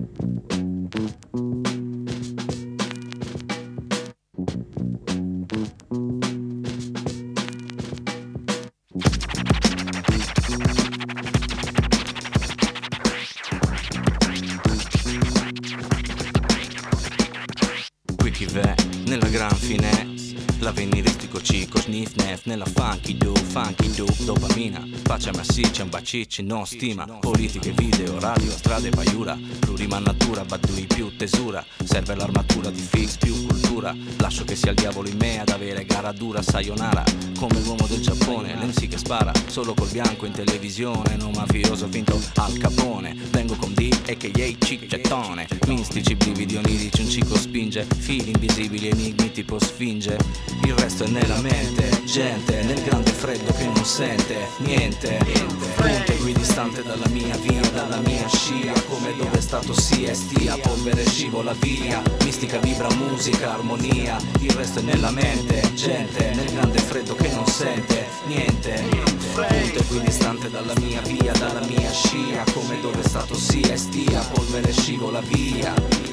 Nella gran finesse, l'avveniristico cico, sniff nef, nella funky do, dopamina, pace massiccia, un bacicci, non stima, politiche, video, radio, strade, paiura, plurima natura, badui più tesura, serve l'armatura di fix più cultura, lascio che sia il diavolo in me ad avere gara dura, sayonara, come l'uomo del Giappone, l'MC che spara, solo col bianco in televisione, non mafioso finto Al Capone, vengo con D, a.k.a. ciccettone, mistici, brividi onirici, un cico spinge, fili invisibili, enigmi tipo sfinge, il resto è nella mente, gente, nel grande freddo che non sente, niente, punto equidistante dalla mia via, dalla mia scia, come dove è stato sia e stia, polvere scivola via, mistica vibra musica, armonia, il resto è nella mente, gente, nel grande freddo che non sente, niente, punto equidistante dalla mia via, dalla mia scia, come dove è stato sia e stia, polvere scivola via.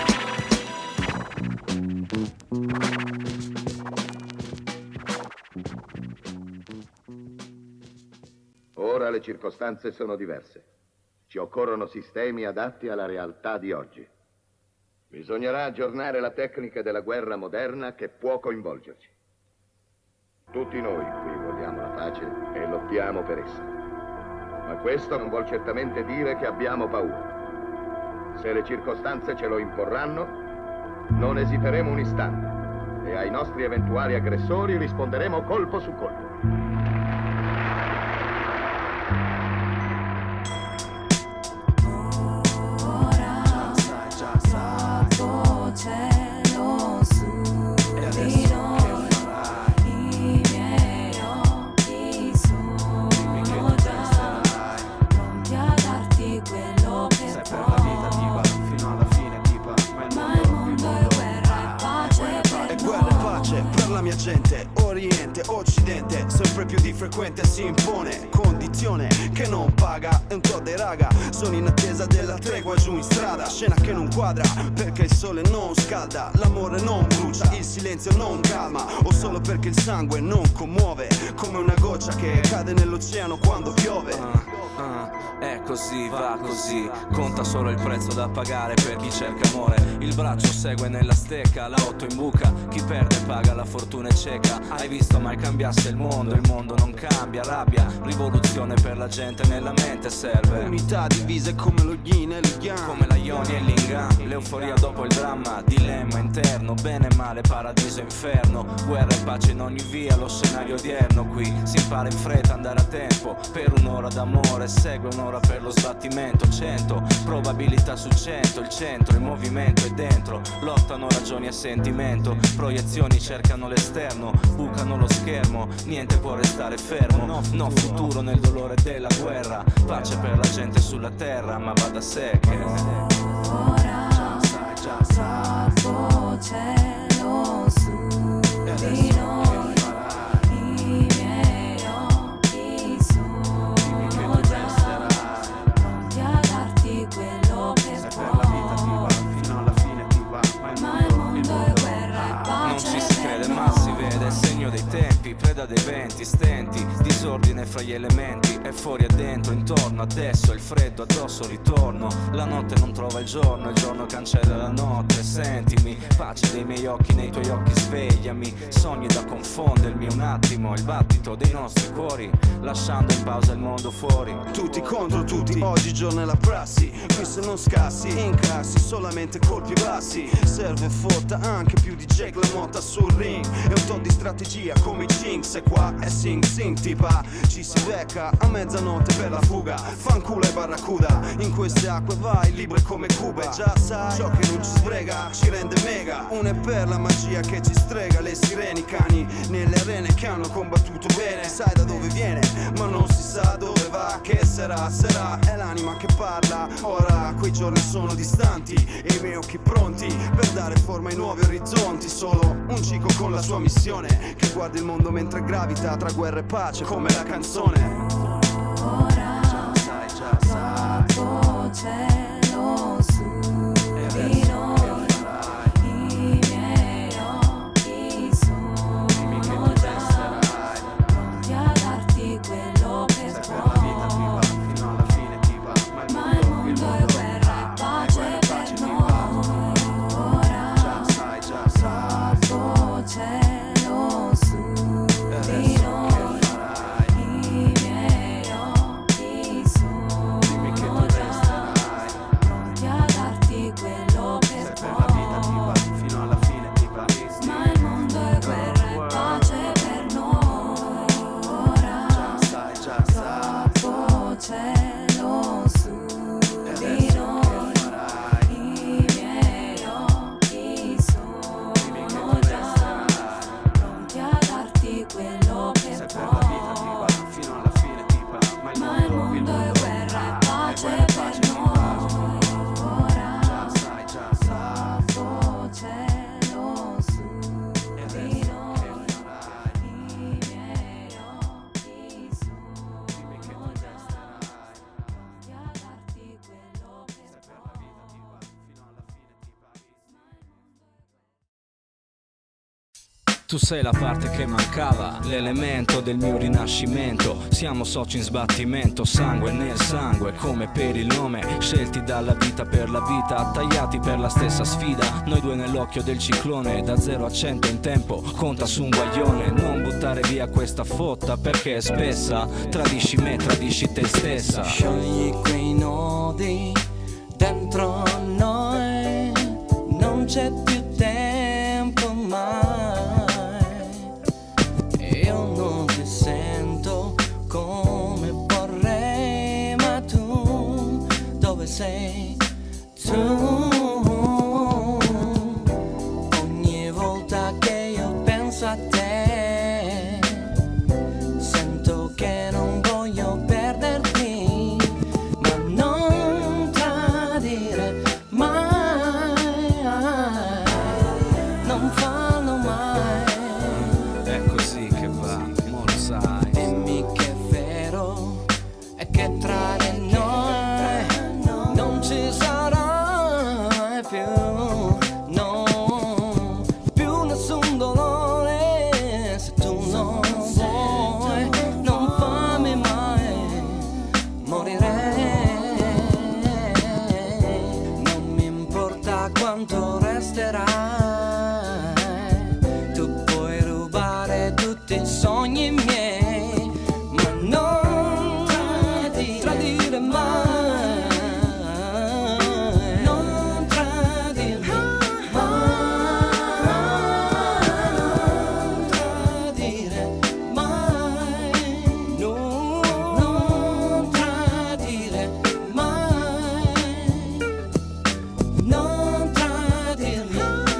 Ora le circostanze sono diverse. Ci occorrono sistemi adatti alla realtà di oggi. Bisognerà aggiornare la tecnica della guerra moderna che può coinvolgerci. Tutti noi qui vogliamo la pace e lottiamo per essa. Ma questo non vuol certamente dire che abbiamo paura. Se le circostanze ce lo imporranno, non esiteremo un istante e ai nostri eventuali aggressori risponderemo colpo su colpo. Cielo su di noi, i miei occhi sono già pronti a darti quello che sei puoi. Per la vita diva, fino alla fine diva, ma il mondo è guerra e pace per e guerra e pace per la mia gente, Oriente, Occidente, sempre più di frequente si impone, condizione che non paga, è un po' dei raga, sono in attesa della tregua giù in strada, scena che non quadra, perché il sole non scalda, l'amore non brucia, il silenzio non calma, o solo perché il sangue non commuove, come una goccia che cade nell'oceano quando piove. È così, va così, conta solo il prezzo da pagare per chi cerca amore, il braccio segue nella stecca, la 8 in buca, chi perde paga, la fortuna è cieca, hai visto mai cambiasse il mondo non cambia, rabbia, rivoluzione per la gente nella mente serve, unità divise come lo yin e lo yang, come la Ioni e l'Ingan, l'euforia dopo il dramma, dilemma interno, bene e male, paradiso e inferno, guerra e pace in ogni via, lo scenario odierno, qui si impara in fretta, andare a tempo, per un'ora d'amore, segue un'ora per lo sbattimento, 100 probabilità su 100, il centro, il movimento è dentro, lottano ragioni e sentimento, proiezioni cercano l'esterno, bucano lo schermo, niente può restare fermo, no futuro nel dolore della guerra, pace per la gente sulla terra, ma va da sé che ora già sai, cielo su di noi, i miei occhi sono già pronti a darti quello che sei per la vita diva, puoi, fino alla fine diva, ma il mondo è guerra e pace. non ci si crede ma si vede, segno dei tempi, preda dei venti, stenti, disordine fra gli elementi, è fuori e dentro, intorno, adesso il freddo, addosso ritorno, la notte non trova il giorno cancella la notte, sentimi, pace dei miei occhi nei tuoi occhi, svegliami, sogni da confondermi un attimo, il battito dei nostri cuori, lasciando in pausa il mondo fuori. Tutti contro tutti, oggigiorno è la prassi, qui se non scassi, incassi solamente colpi bassi, serve fotta anche più di Jake la motta sul ring, è un tot di strategia come i Jinx, e qua è sing sing tipa, ci si becca a mezzanotte per la fuga, fanculo e barracuda, in queste acque vai libre come Cuba, e già sai, ciò che non ci sbrega ci rende mega, un è per la magia che ci strega, le sirene, i cani nelle arene che hanno combattuto bene, sai da dove viene, ma non si sa dove va, che sarà, è l'anima che parla, ora quei giorni sono distanti, e i miei occhi pronti per dare forma ai nuovi orizzonti, solo un cico con la sua missione, che guarda il mondo mentre gravita tra guerra e pace, come la canzone. Ora Già sai, cielo su Tu sei la parte che mancava, l'elemento del mio rinascimento. Siamo soci in sbattimento, sangue nel sangue, come per il nome. Scelti dalla vita per la vita, tagliati per la stessa sfida. Noi due nell'occhio del ciclone, da 0 a 100 in tempo, conta su un guaglione. Non buttare via questa fotta perché è spessa. Tradisci me, tradisci te stessa. Sciogli quei nodi dentro noi, non c'è più tempo mai. Io non ti sento come vorrei, ma tu, dove sei tu? Ogni volta che io penso a te, sento che non voglio perderti, ma non tradire mai, non farlo mai. È così che va, mo lo sai. Dimmi che è vero e che tra di noi non ci sarà più, no, più nessun dolore. Se tu non vuoi, non fammi mai morire. Non mi importa quanto resterai, tu puoi rubare tutti i sogni miei, ma non tradire mai, non tradirmi mai, non tradire mai, no, non tradire mai, non tradirmi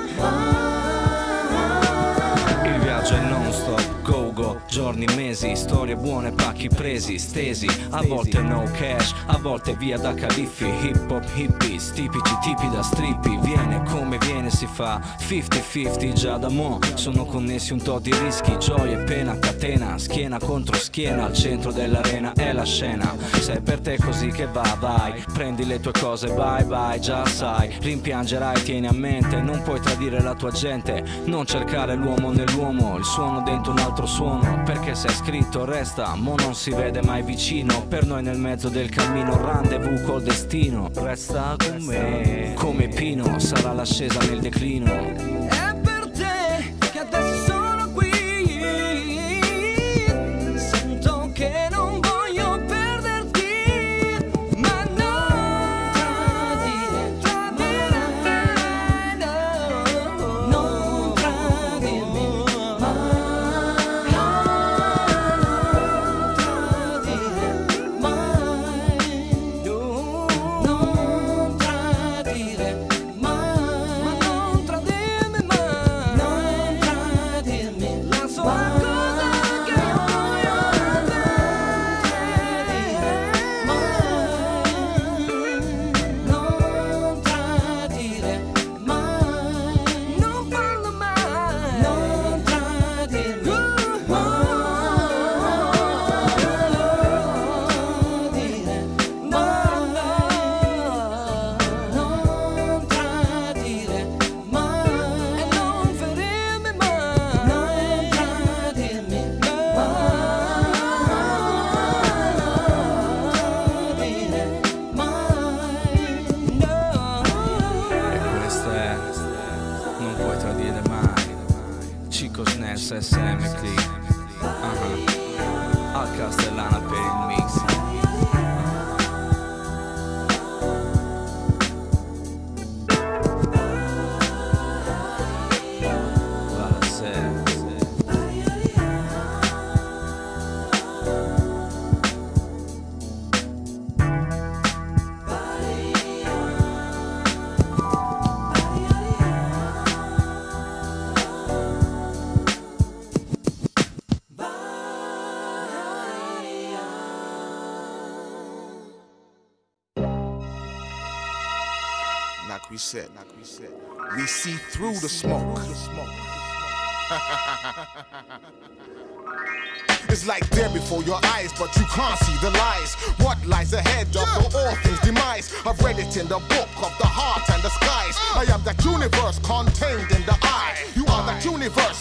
mai. Il viaggio è non stop, go go, giorni, mesi, storie buone, pacchi presi, stesi. A volte no cash, a volte via da califfi. Hip hop hippies, tipici tipi da strippi. Viene come viene, si fa 50-50 già da mo'. Sono connessi un to' di rischi, gioia e pena, catena, schiena contro schiena. Al centro dell'arena è la scena. Se è per te così che va, vai, prendi le tue cose, bye bye, già sai. Rimpiangerai, tieni a mente, non puoi tradire la tua gente. Non cercare l'uomo nell'uomo, il suono dentro un altro suono, perché se è scritto resta, mo non si vede mai vicino. Per noi nel mezzo del cammino, rendezvous col destino. Resta con me, come Pino, sarà l'ascesa nel declino. È per te che adesso sono qui, sento che non voglio perderti, ma non tradire mai, no, non tradirmi mai, non tradire mai, no, non tradire mai, ma non tradirmi mai, non tradirmi, la sola cosa che voglio tradire mai, non tradire mai, non farlo mai, non tradirmi mai, non tradire mai, e non ferirmi mai, non tradirmi mai, no. E questa è non puoi tradire mai. Chicos Nels SM Click. Al Castellana per il mix. Vale se. Like we said, we see through the smoke. It's like there before your eyes, but you can't see the lies. What lies ahead of all things demise? I've read it in the book of the heart and the skies. I am that universe contained in the eye. You are that universe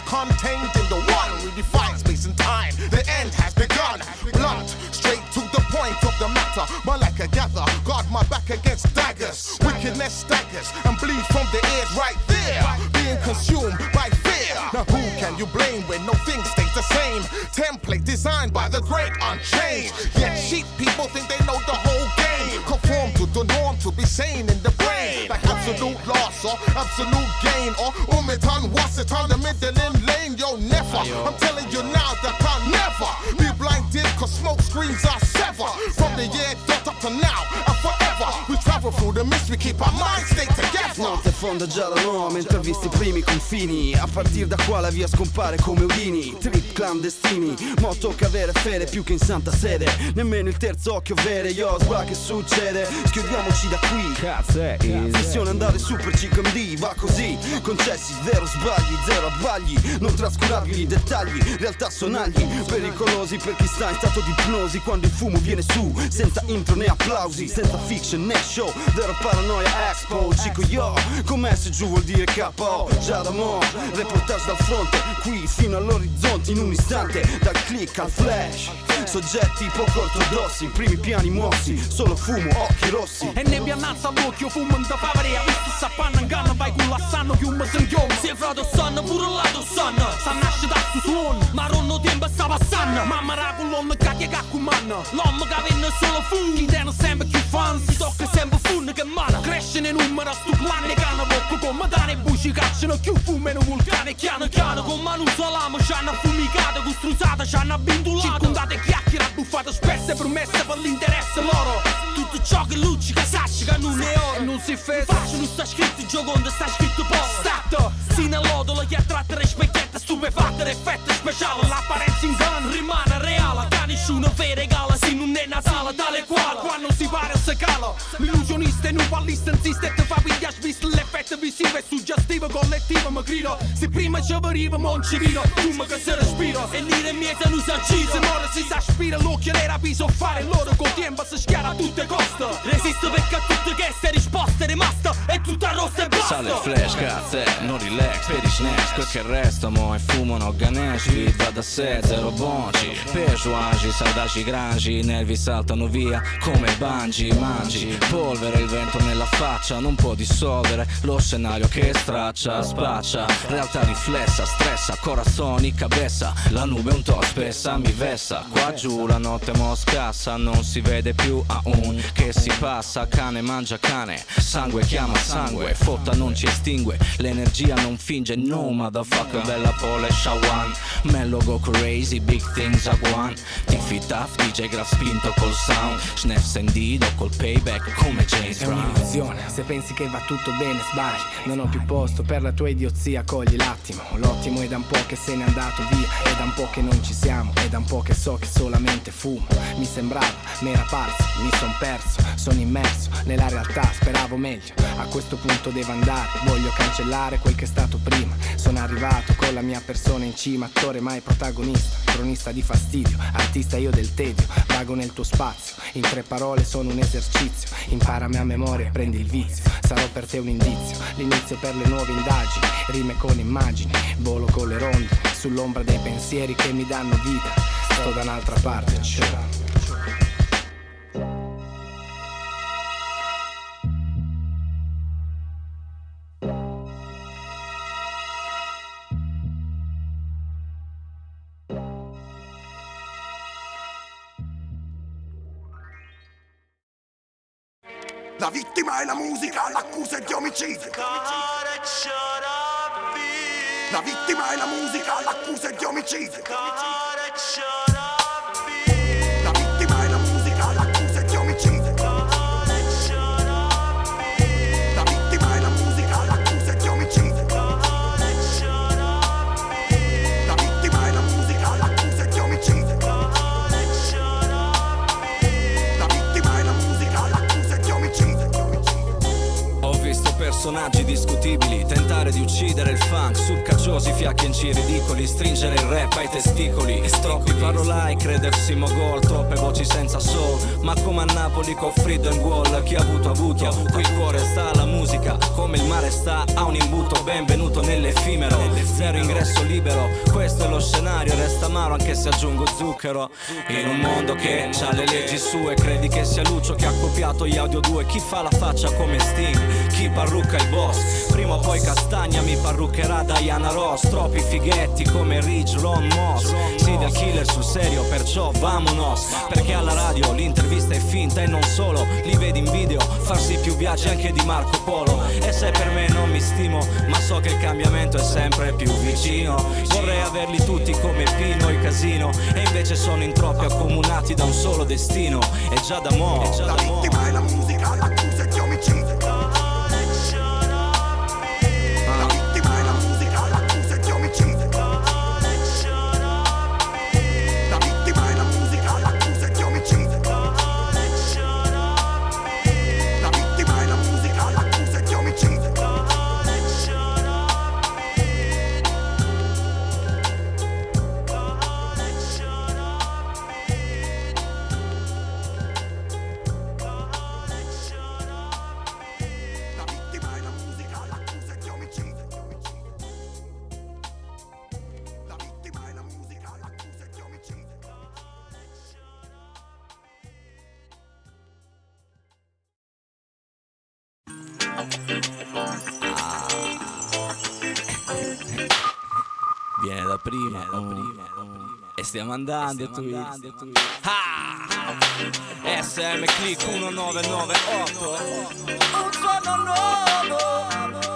contained in the one. We define space and time. The end has begun. Blunt, straight to the point of the matter. Malaka gather, guard my back against daggers. Wickedness staggers and bleed from the ears right there. Being consumed by fear. Now who can you blame when no thing stays the same? Template designed by the great unchanged. Yet sheep people think they know the whole game. Conform to the norm to be sane in the brain. Like absolute loss or absolute gain. Or umitan was it on the middle lane. Yo, never. I'm telling you now that I'll never be blinded cause smoke screens are severed. From the year dot up to now and forever. We travel through the mist, we keep our minds stay together. Notte fonda già la nuova mentre avvisti i primi confini. A partire da qua la via scompare come Udini. Trip clandestini, mo tocca avere fede più che in santa sede. Nemmeno il terzo occhio vede, yo, sbra che succede? Schiodiamoci da qui. Cazzo è missione andare su per CMD, va così. Concessi, zero sbagli, zero abbagli. Non trascurabili dettagli, realtà sonagli. Pericolosi per chi sta in stato di ipnosi. Quando il fumo viene su, senza intro né applausi. Senza fiction né show, vero paranoia expo. Cico yo, come se giù vuol dire KO. Già da mo', reportage dal fronte. Qui fino all'orizzonte in un istante. Dal click al flash. Soggetti poco ortodossi, primi piani mossi. Solo fumo, occhi rossi. E nebbia annalza all'occhio, fumo in da favorea. Visto sappanno in canna, vai con la sanno chiumo se inchioma. Se frate sanno, pure lato sanno. Sa nasce da su suono, ma ronno tempo sta passando. Mamma raculon cacchia caccumanno. L'uomo che venne solo fu, chi tiene sempre più fan. Si tocca sempre funne che mano. Cresce nei numeri, stu clan e canna bocco. Come dane buci cacciano, più fumo e un vulcano. Chiano chiano, con mano salama, c'hanno affumicata, costruzzata, c'hanno abbindulato. Circondate chiacchiere, abbuffate spesse, promesse per l'interesse loro. Tutto ciò che luccica, saccica, non è oro. Non si fetta, faccio non sta scritto, gioconda, sta scritto poco. Stato, si nell'odolo, chi attratta le specchiette, stupefatte, effetto speciale. L'apparenza in gun rimane reale, che nessuno fa regala, se non è Natale, tale quale. Quando si pare si cala, l'illusionista e non ballista insiste e ti fa pigliare, visto l'effetto visivo e suggestivo collettivo. Ma grido, se prima ci arriva, non ci rido, fumo che si respira. E l'ira mieta non si accisa, ora si si aspira, l'occhio era viso fare loro col tempo si schiara a tutte coste. Resisto perché a tutte queste risposte rimasta e tutta rossa e basta. Sale il flash, cazzo, non relax, per i snacks. Quel che resta mo' e fumano Ganesh. Beat va da sé, zero bonci. Persuagi, saudaci grangi, nervi saltano via come bangi. Mangi, polvere, il vento nella faccia non può dissolvere lo scenario che straccia, spaccia. Realtà riflessa, stressa, corazzoni, cabessa. La nube un to' spessa mi vessa. Qua giù la notte mo' scassa, non si vede più a un che si passa. Cane mangia cane, sangue chiama sangue. Fotta non ci estingue, l'energia non finge. No motherfucker, bella pole shawan. Mello go crazy, big things a one. Tiffy Taff, DJ Graf spinto col sound. Schnef sendido col payback come James Brown. È un'illusione, se pensi che va tutto bene sbagli. Non ho più posto per la tua idiozia, cogli l'attimo. L'ottimo è da un po' che se n'è andato via, è da un po' che non ci siamo, è da un po' che so che solamente fumo. Mi sembrava, m'era parso, mi son perso, sono immerso nella realtà, speravo meglio. A questo punto devo andare, voglio cancellare quel che è stato prima. Sono arrivato con la mia persona in cima, attore mai protagonista, cronista di fastidio, artista io del tedio, vago nel tuo spazio. In 3 parole sono un esercizio, imparami a memoria, prendi il vizio. Sarò per te un indizio, l'inizio per le nuove indagini, rime con immagini, volo con le rondini, sull'ombra dei pensieri che mi danno vita. Sto da un'altra parte, ciao. La vittima è la musica, l'accusa è di omicidio. La vittima è la musica, l'accusa è di omicidio. La vittima è la musica, l'accusa è di omicidio. La vittima è la musica, l'accusa è di omicidio. La vittima è la musica, l'accusa è di omicidio. La vittima è la musica, l'accusa è di omicidio. Ho visto persone personaggi discutibili, tentare di uccidere il funk, surcacciosi, fiacchianci ridicoli, stringere il rap ai testicoli, troppi parolai, credersi mogol, troppe voci senza soul, ma come a Napoli con Frido and Wall, chi ha avuto, qui il cuore sta alla musica, come il mare sta a un imbuto, benvenuto nell'effimero, zero ingresso libero, questo è lo scenario, resta amaro anche se aggiungo zucchero, in un mondo che c'ha le leggi sue, credi che sia Lucio che ha copiato gli Audio 2, chi fa la faccia come Sting, chi parrucca il boss, prima o poi Castagna mi parruccherà Diana Ross, troppi fighetti come Ridge, Ron Moss, serial killer sul serio, perciò vamonos, perché alla radio l'intervista è finta e non solo, li vedi in video, farsi più viaggi anche di Marco Polo, e se per me non mi stimo, ma so che il cambiamento è sempre più vicino, vorrei averli tutti come Pino e Casino, e invece sono in troppi accomunati da un solo destino, e già da mo', La vittima è la musica, l'accusa è di omicidio. La vittima è la musica, l'accusa è di omicidio. La vittima è la musica, l'accusa è di omicidio. La vittima è la musica, l'accusa è di omicidio. viene da prima, e stiamo andando tu. SM Click 1998, un suono nuovo.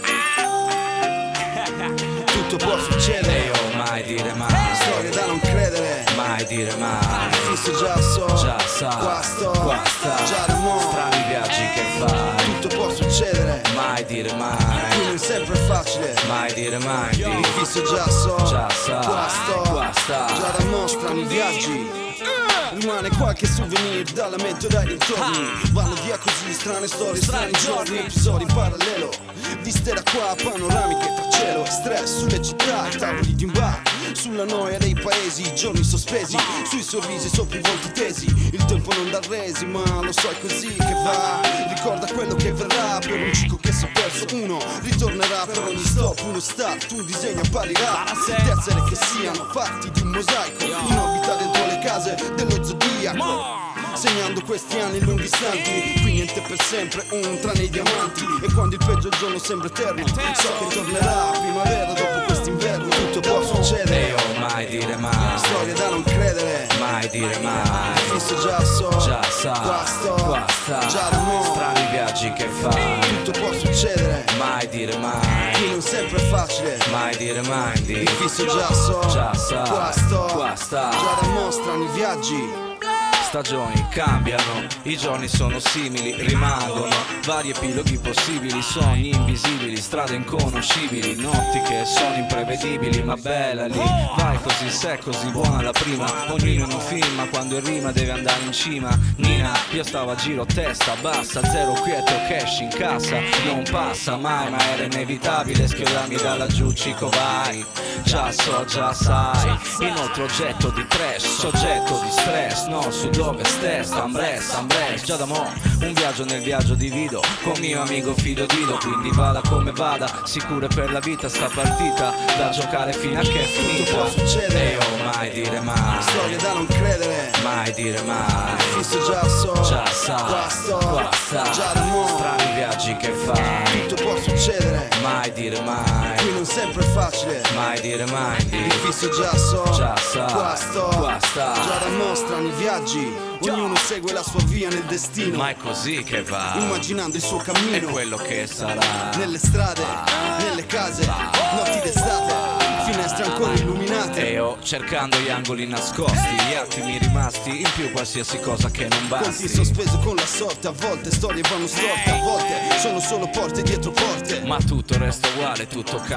Tutto può succedere, io mai dire mai, storie da non credere, mai dire mai. Fisso già so, già sa, qua sto, già da mo', strani viaggi che fai. tutto può succedere, Mai dire mai, qui non sempre è facile, mai dire mai. fisso già so, già sa, qua sto, già da mo', strani viaggi. Rimane qualche souvenir dalla mente o dai dintorni. Vanno via così strane storie, strani giorni, episodi in parallelo, viste da qua, panoramiche tra cielo e stress sulle città, i tavoli di un bar, sulla noia dei paesi, i giorni sospesi, sui sorrisi sopra i volti tesi. Il tempo non dà resi, ma lo so è così che va. Ricorda quello che verrà, per un ciclo che si è perso uno ritornerà, per ogni stop uno start, un disegno apparirà. Tessere che siano fatti di un mosaico, in orbita dentro le case dello zodiaco, segnando questi anni lunghi istanti. Qui niente per sempre, un tranne i diamanti. E quando il peggio giorno sembra eterno, so che tornerà primavera dopo quest'inverno. Tutto può succedere, io mai dire mai, storie da non credere, mai dire mai. fisso già so, già sa, qua sto, già da mo', strani viaggi che fai. tutto può succedere, Mai dire mai, qui non sempre è facile, mai dire mai. fisso già so, già sa, qua sto, già da mo', strani viaggi. Stagioni cambiano, i giorni sono simili, rimangono vari epiloghi possibili, sogni invisibili, strade inconoscibili, notti che sono imprevedibili, ma bella lì, vai così se così buona la prima, ognuno in un film, ma quando in rima deve andare in cima. Nina, io stavo a giro testa bassa, zero quieto, cash in cassa, non passa mai, ma era inevitabile schiodarmi da laggiù, cico vai, già so, già sai, inoltre oggetto di trash, soggetto di stress, no, su dove stess, Ambress, già da mo', un viaggio nel viaggio divido, con mio amico Fido Dido, quindi vada come vada, sicure per la vita sta partita, da giocare fino a che è finita. Tutto può succedere, io mai dire mai, storie da non credere, mai dire mai, fisso già so, già sa, qua sto, già da mo', strani viaggi che fai. tutto può succedere, Mai dire mai, qui non sempre è facile, mai dire mai. fisso già so, già sa, qua sto, già da mo', strani viaggi. Ognuno segue la sua via nel destino, Ma è così che va, immaginando il suo è cammino, quello che sarà. nelle strade, nelle case, notti d'estate, finestre ancora illuminate, E io cercando gli angoli nascosti, gli attimi rimasti, in più qualsiasi cosa che non conti basti. sospeso con la sorte, a volte storie vanno storte, a volte sono solo porte dietro porte. Ma tutto resta uguale, tutto cambierà,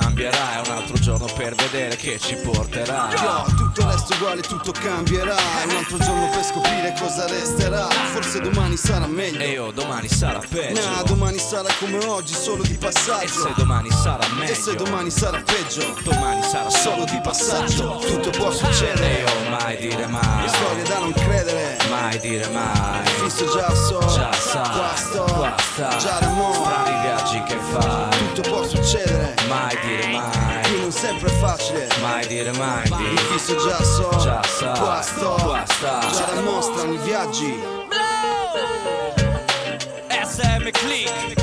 È un altro giorno per vedere che ci porterà. Tutto resto uguale, tutto cambierà. È un altro giorno per scoprire cosa resterà. Forse domani sarà meglio. E io domani sarà peggio. Domani sarà come oggi, solo di passaggio. E se domani sarà meglio. E se domani sarà peggio, domani sarà solo di passaggio. Tutto può succedere. E io mai dire mai. Storie da non credere. Mai dire mai. Fisso già so. Già sai. Qua sto. Già da mo'. Fra i viaggi che fai. Tutto può succedere. Mai dire mai. Qui non sempre è facile. Mai dire mai. Mi fisso già so. Già sai. Qua sto. Già da mo' strani viaggi. SM Click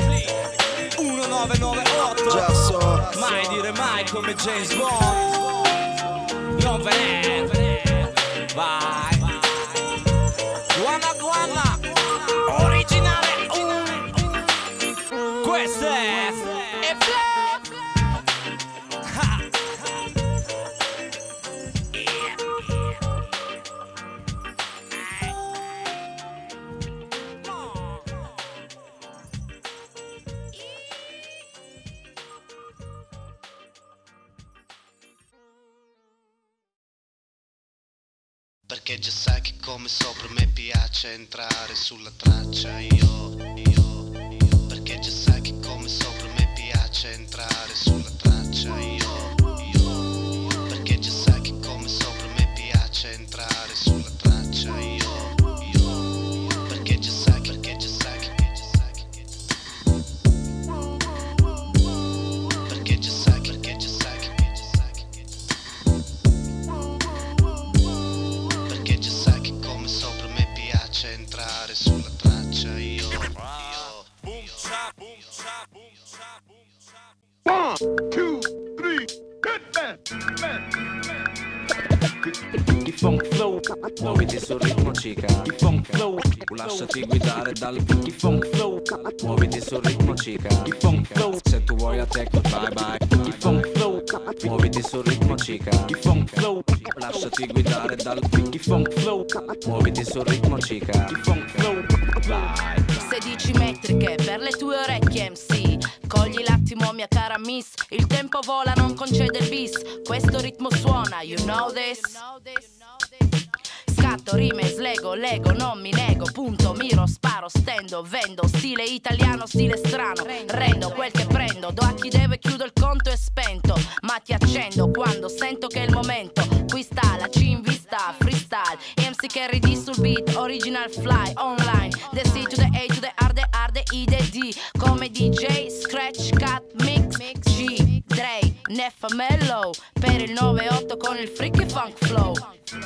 1998. Già so. Mai dire mai come James Bond. Non ve ne vai. Guana originale. Questo è Flip. Perché già sai che come sopra me piace entrare sulla traccia io. Perché già sai che come sopra me piace entrare sulla traccia io. Perché già sai che come sopra me piace entrare sulla traccia io. Perché già sai che perché già sai che perché già sai che perché già sai che perché già sai che come sopra me piace entrare sulla traccia io. One, two, three, hit I funk flow, muoviti sul ritmo cica. I funk flow, lasciati guidare dal I funk flow, muoviti sul ritmo cica. I funk flow, se tu vuoi a techno bye bye. I funk flow, muoviti sul ritmo cica. I funk flow, lasciati guidare dal I funk flow, muoviti sul ritmo cica. I funk flow, vai. 16 metriche per le tue orecchie MC. Cogli l'attimo mia cara miss. Il tempo vola, non concede il bis. Questo ritmo suona, you know this. Scatto, rime, slego, lego, non mi nego. Punto, miro, sparo, stendo, vendo. Stile italiano, stile strano. Rendo quel che prendo. Do a chi deve, chiudo il conto e spento. Ma ti accendo quando sento che è il momento. Qui sta la C in vista, freestyle. MC Carry D sul beat, original fly, online. The C to the A to the R, the R, the I, the D. Come DJ, scratch, cut, mix, G, Dre, Neffa, Mellow. Per il 9-8 con il freaky funk flow.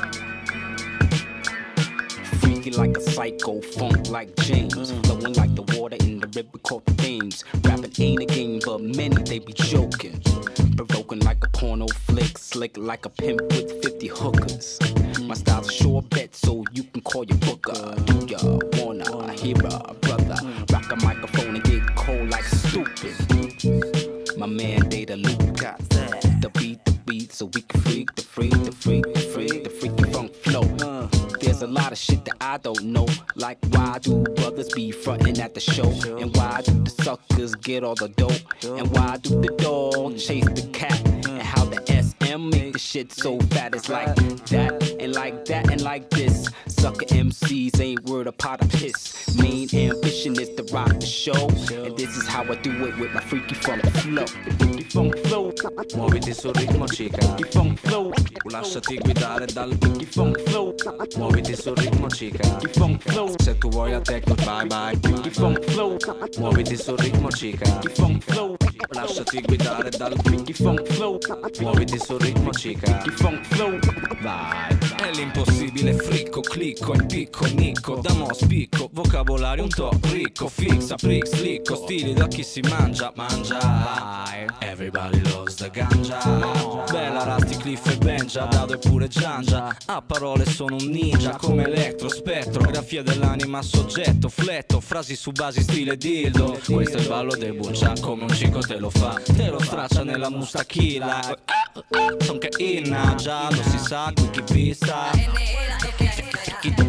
Freaky like a psycho, funk like James, flowing like the water in the river called the Thames. Rapping ain't a game, but many they be joking. Provoking like a porno flick, slick like a pimp with 50 hookers. My style's a sure bet, so you can call your booker. Do ya wanna hear a brother rock a microphone and get cold like stupid? My man Data Luke got the beat, so we can freak the freaky funk flow. There's a lot of shit that I don't know, like why do brothers be frontin' at the show, and why do the suckers get all the dope, and why do the dog chase the cat, and how the SM make the shit so fat. It's like that, and like that, and like this. Sucker MCs ain't worth a pot of piss. Main ambition is to rock the show, and this is how I do it with my freaky funk flow. Freaky funk flow, muoviti sul ritmo cica. freaky funk flow, lasciati guidare dal freaky funk flow, muoviti sul ritmo cica. freaky funk flow, Se tu vuoi a techno bye bye. freaky funk flow, Muoviti sul ritmo cica. freaky funk flow, Lasciati guidare dal freaky funk flow, muoviti sul ritmo cica. freaky funk flow, vai. È l'impossibile fricco, clicco, impicco, nicco, da mo' spicco, vocabolario un to' ricco, fixa, prick, slicco, stili da chi si mangia, everybody loves the ganja. Bella Rusty, Cliff e Benja, Dado e pure Giangia. A parole sono un ninja, come elettro, spettro, grafia dell'anima, soggetto, fletto, frasi su basi stile dildo. Questo è il ballo del buncia, come un cico te lo fa, te lo straccia nella mustachilla. Son che inna, già lo si sa, qui chi vista.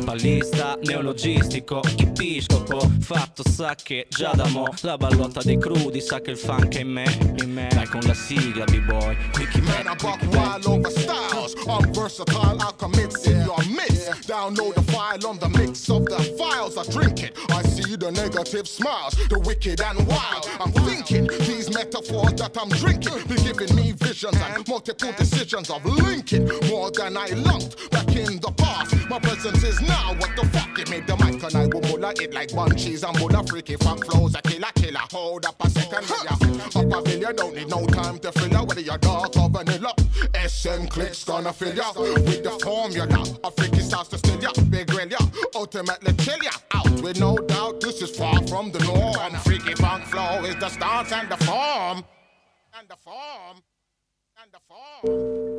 Balista, neologistico, episcopo, fatto sa che già da mo' la ballotta dei crudi sa che il funk è in me. Dai con la sigla b-boy, Quickie Man, I buck wild over styles. I'm versatile, I commit in your midst. Download the file on the mix of the files. I drink it, I see the negative smiles, the wicked and wild. I'm thinking these metaphors that I'm drinking be giving me visions and multiple decisions of linking more than I longed back in the past. My presence is now, what the fuck? It made the mic and I will mulla it like bunchies and mulla freaky funk flows. A killer. Hold up a second, up a bill, you don't need no time to fill ya. Whether you're dark or vanilla, SM clicks gonna fill ya with the formula. A freaky starts to steal ya, big grill ya, ultimately chill ya out. With no doubt, this is far from the norm. Freaky funk flow is the stance and the form. And the form. And the form.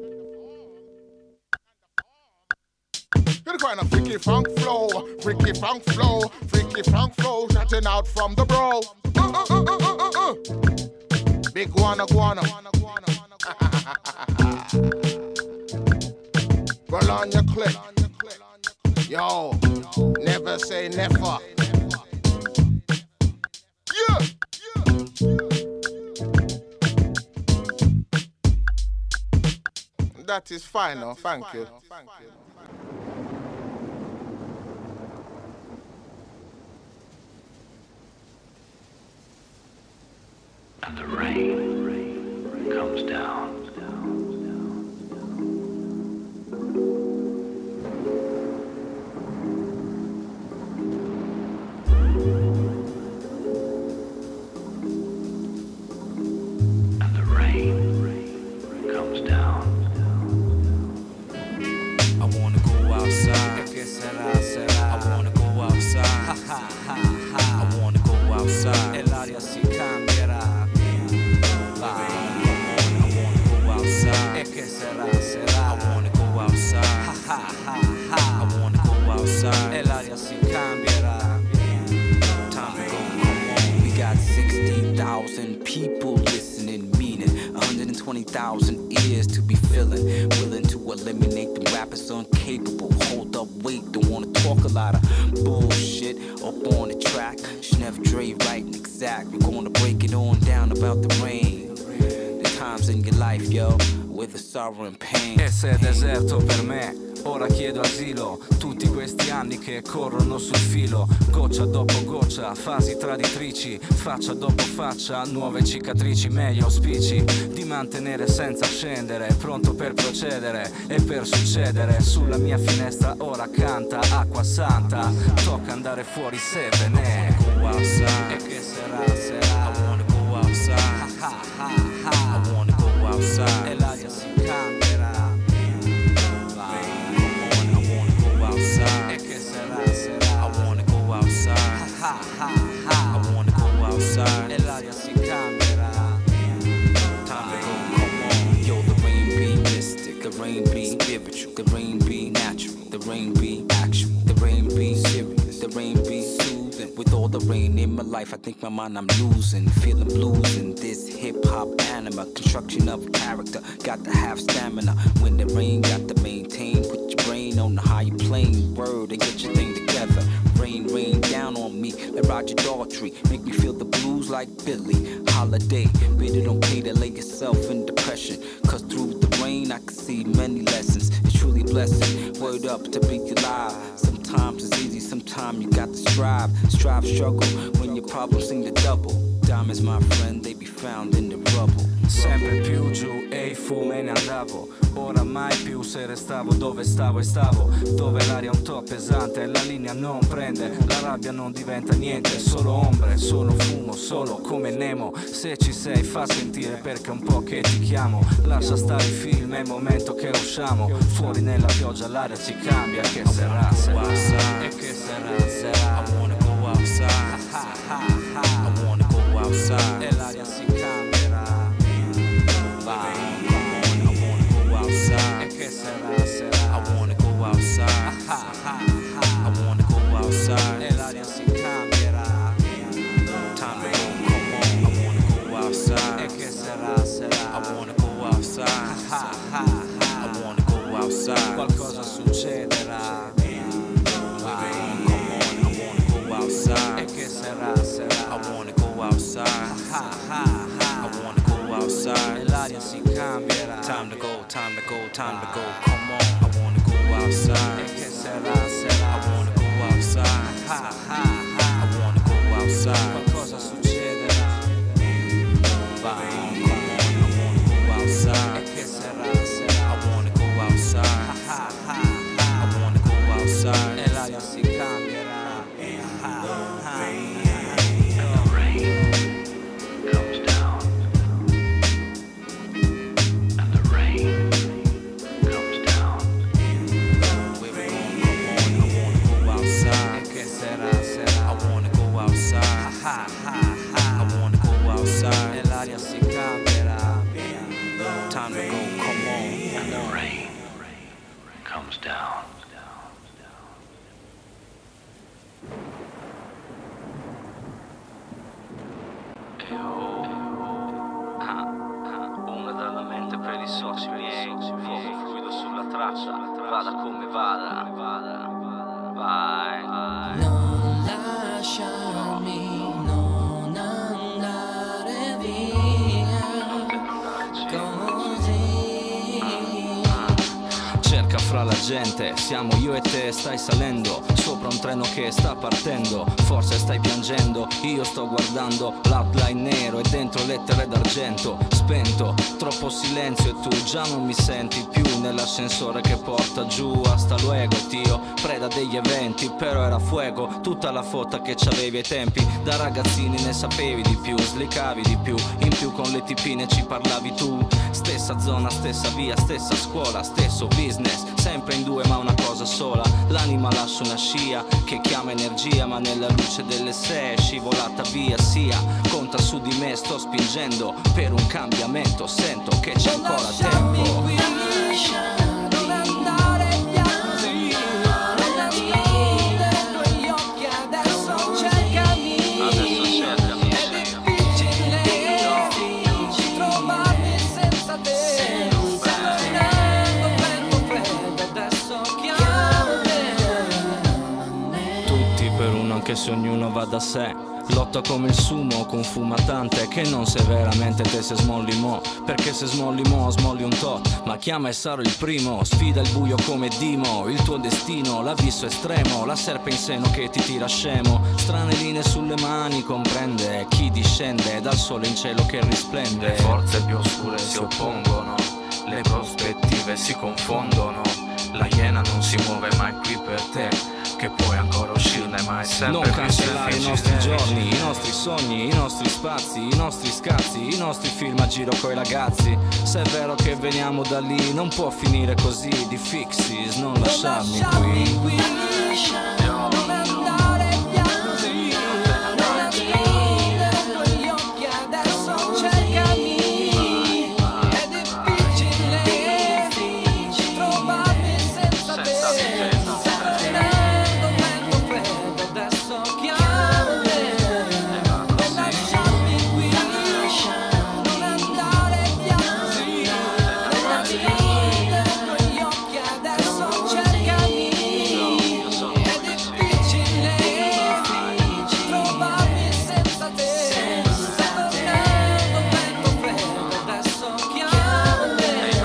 You're the kind of freaky funk flow, freaky funk flow, freaky funk flow, shouting out from the bro. Big guana. Roll on your clip. Yo, never say never. Yeah. That is fine, oh, thank you. And the rain comes down. And the rain comes down. I wanna go outside. ¿Qué será? I wanna go outside. I wanna go outside. El área si cambierà. I wanna go outside. I wanna go outside. E l'aria si cambierà. Time to go, come on. We got 60,000 people listening, meaning 120,000 ears to be filling. Willing to eliminate the rappers incapable. Hold up, wait, don't wanna talk a lot of bullshit up on the track. Schneff Dre writing exact. We're gonna break it on down about the rain. Times in your life, yo, with a sorrow and pain. E se è deserto per me, ora chiedo asilo. Tutti questi anni che corrono sul filo, goccia dopo goccia, fasi traditrici, faccia dopo faccia, nuove cicatrici. Meglio auspici di mantenere senza scendere, pronto per procedere e per succedere. Sulla mia finestra ora canta acqua santa, tocca andare fuori se ve ne. Go outside. E che sarà? I wanna go outside. I wanna go outside. E l'aria si cambierà. I wanna go outside. E che sarà? I wanna go outside. I wanna go outside. E l'aria si cambierà. Time to go, come on. Yo, the rain be mystic, the rain be spiritual, the rain be natural, the rain be actual, the rain be serious, the rain be soothing. With all the rain in my life, I think my mind I'm losing, feeling blues in this hip-hop anima, construction of character, got to have stamina. When the rain, got to maintain, put your brain on the higher plane, word, and get your thing together. Rain down on me like Roger Daltrey, make me feel the blues like Billie Holiday. Really don't pay to lay yourself in depression, cause through the rain I can see many lessons. It's truly a blessing, word up to be alive. Sometimes it's easy, sometimes you got to strive, struggle, when your problems seem to double. Diamonds, my friend, they be found in the rubble. Sempre più giù e fu me ne andavo, ora mai più se restavo dove stavo e stavo, dove l'aria è un po' pesante, la linea non prende, la rabbia non diventa niente, solo ombre, solo fumo, solo come Nemo. Se ci sei fa sentire perché è un po' che ti chiamo, lascia stare il film, è il momento che usciamo, fuori nella pioggia l'aria ci cambia, che sarà, e che sarà, I wanna go outside, I wanna go outside, e l'aria si cambierà. I wanna go outside. I wanna go outside. E l'aria si cambierà. Time to go, come on. I wanna go outside. E che sarà? I wanna go outside. I wanna go outside. Qualcosa succederà. Time I wanna go outside. L'aria si cambierà. Time to go, time to go, time to go. Come on, I wanna go outside. E che sarà? I wanna go outside. I wanna go outside. Qualcosa succederà. Vai, come on, I wanna go outside. E che sarà? I wanna go outside. I wanna go outside. E l'aria si cambierà. Una dalla mente per i soci miei, fuoco fluido sulla traccia, vada come vada, vai. Non lasciarmi, non andare via così. Cerca fra la gente, siamo io e te, stai salendo sopra un treno che sta partendo. Forse stai piangendo, io sto guardando l'outline nero e dentro lettere d'argento. Spento, troppo silenzio e tu già non mi senti più nell'ascensore che porta giù. Hasta luego, Dio, preda degli eventi, però era fuego tutta la fotta che c'avevi ai tempi. Da ragazzini ne sapevi di più, slicavi di più, in più con le tipine ci parlavi tu. Stessa zona, stessa via, stessa scuola, stesso business, sempre in due ma una cosa sola. L'anima lascia una scia che chiama energia, ma nella luce delle sei è scivolata via. Sia, conta su di me, sto spingendo per un cambiamento, sento che c'è ancora tempo. Non andare via così, non nascondere quegli occhi, adesso cercami. È difficile trovarmi senza te. Sta tornando vento freddo, adesso chiamami. Tutti per uno, anche se ognuno va da sé. Lotta come il sumo con fumatante, che non sei veramente te se smolli mo. Perché se smolli mo, smolli un tot. Ma chiama e sarò il primo, sfida il buio come Dimo. Il tuo destino, l'abisso estremo, la serpe in seno che ti tira scemo. Strane linee sulle mani, comprende chi discende dal sole in cielo che risplende. Le forze più oscure si oppongono, le prospettive si confondono. La iena non si muove mai qui per te, che puoi ancora uscirne, ma è sempre non più cancellare i nostri difficile. giorni, i nostri sogni, i nostri spazi, i nostri scazzi, i nostri film a giro coi ragazzi. Se è vero che veniamo da lì, non può finire così. Di Fixis, non lasciarmi qui. Non andare via così, non nascondere quegli occhi, adesso cercami. È difficile trovarmi senza te. Sta tornando vento freddo, adesso chiamami. Non lasciarmi qui, non andare via così, non nascondere quegli occhi, adesso cercami. È difficile trovarmi senza te. Sta tornando vento freddo, adesso chiamami.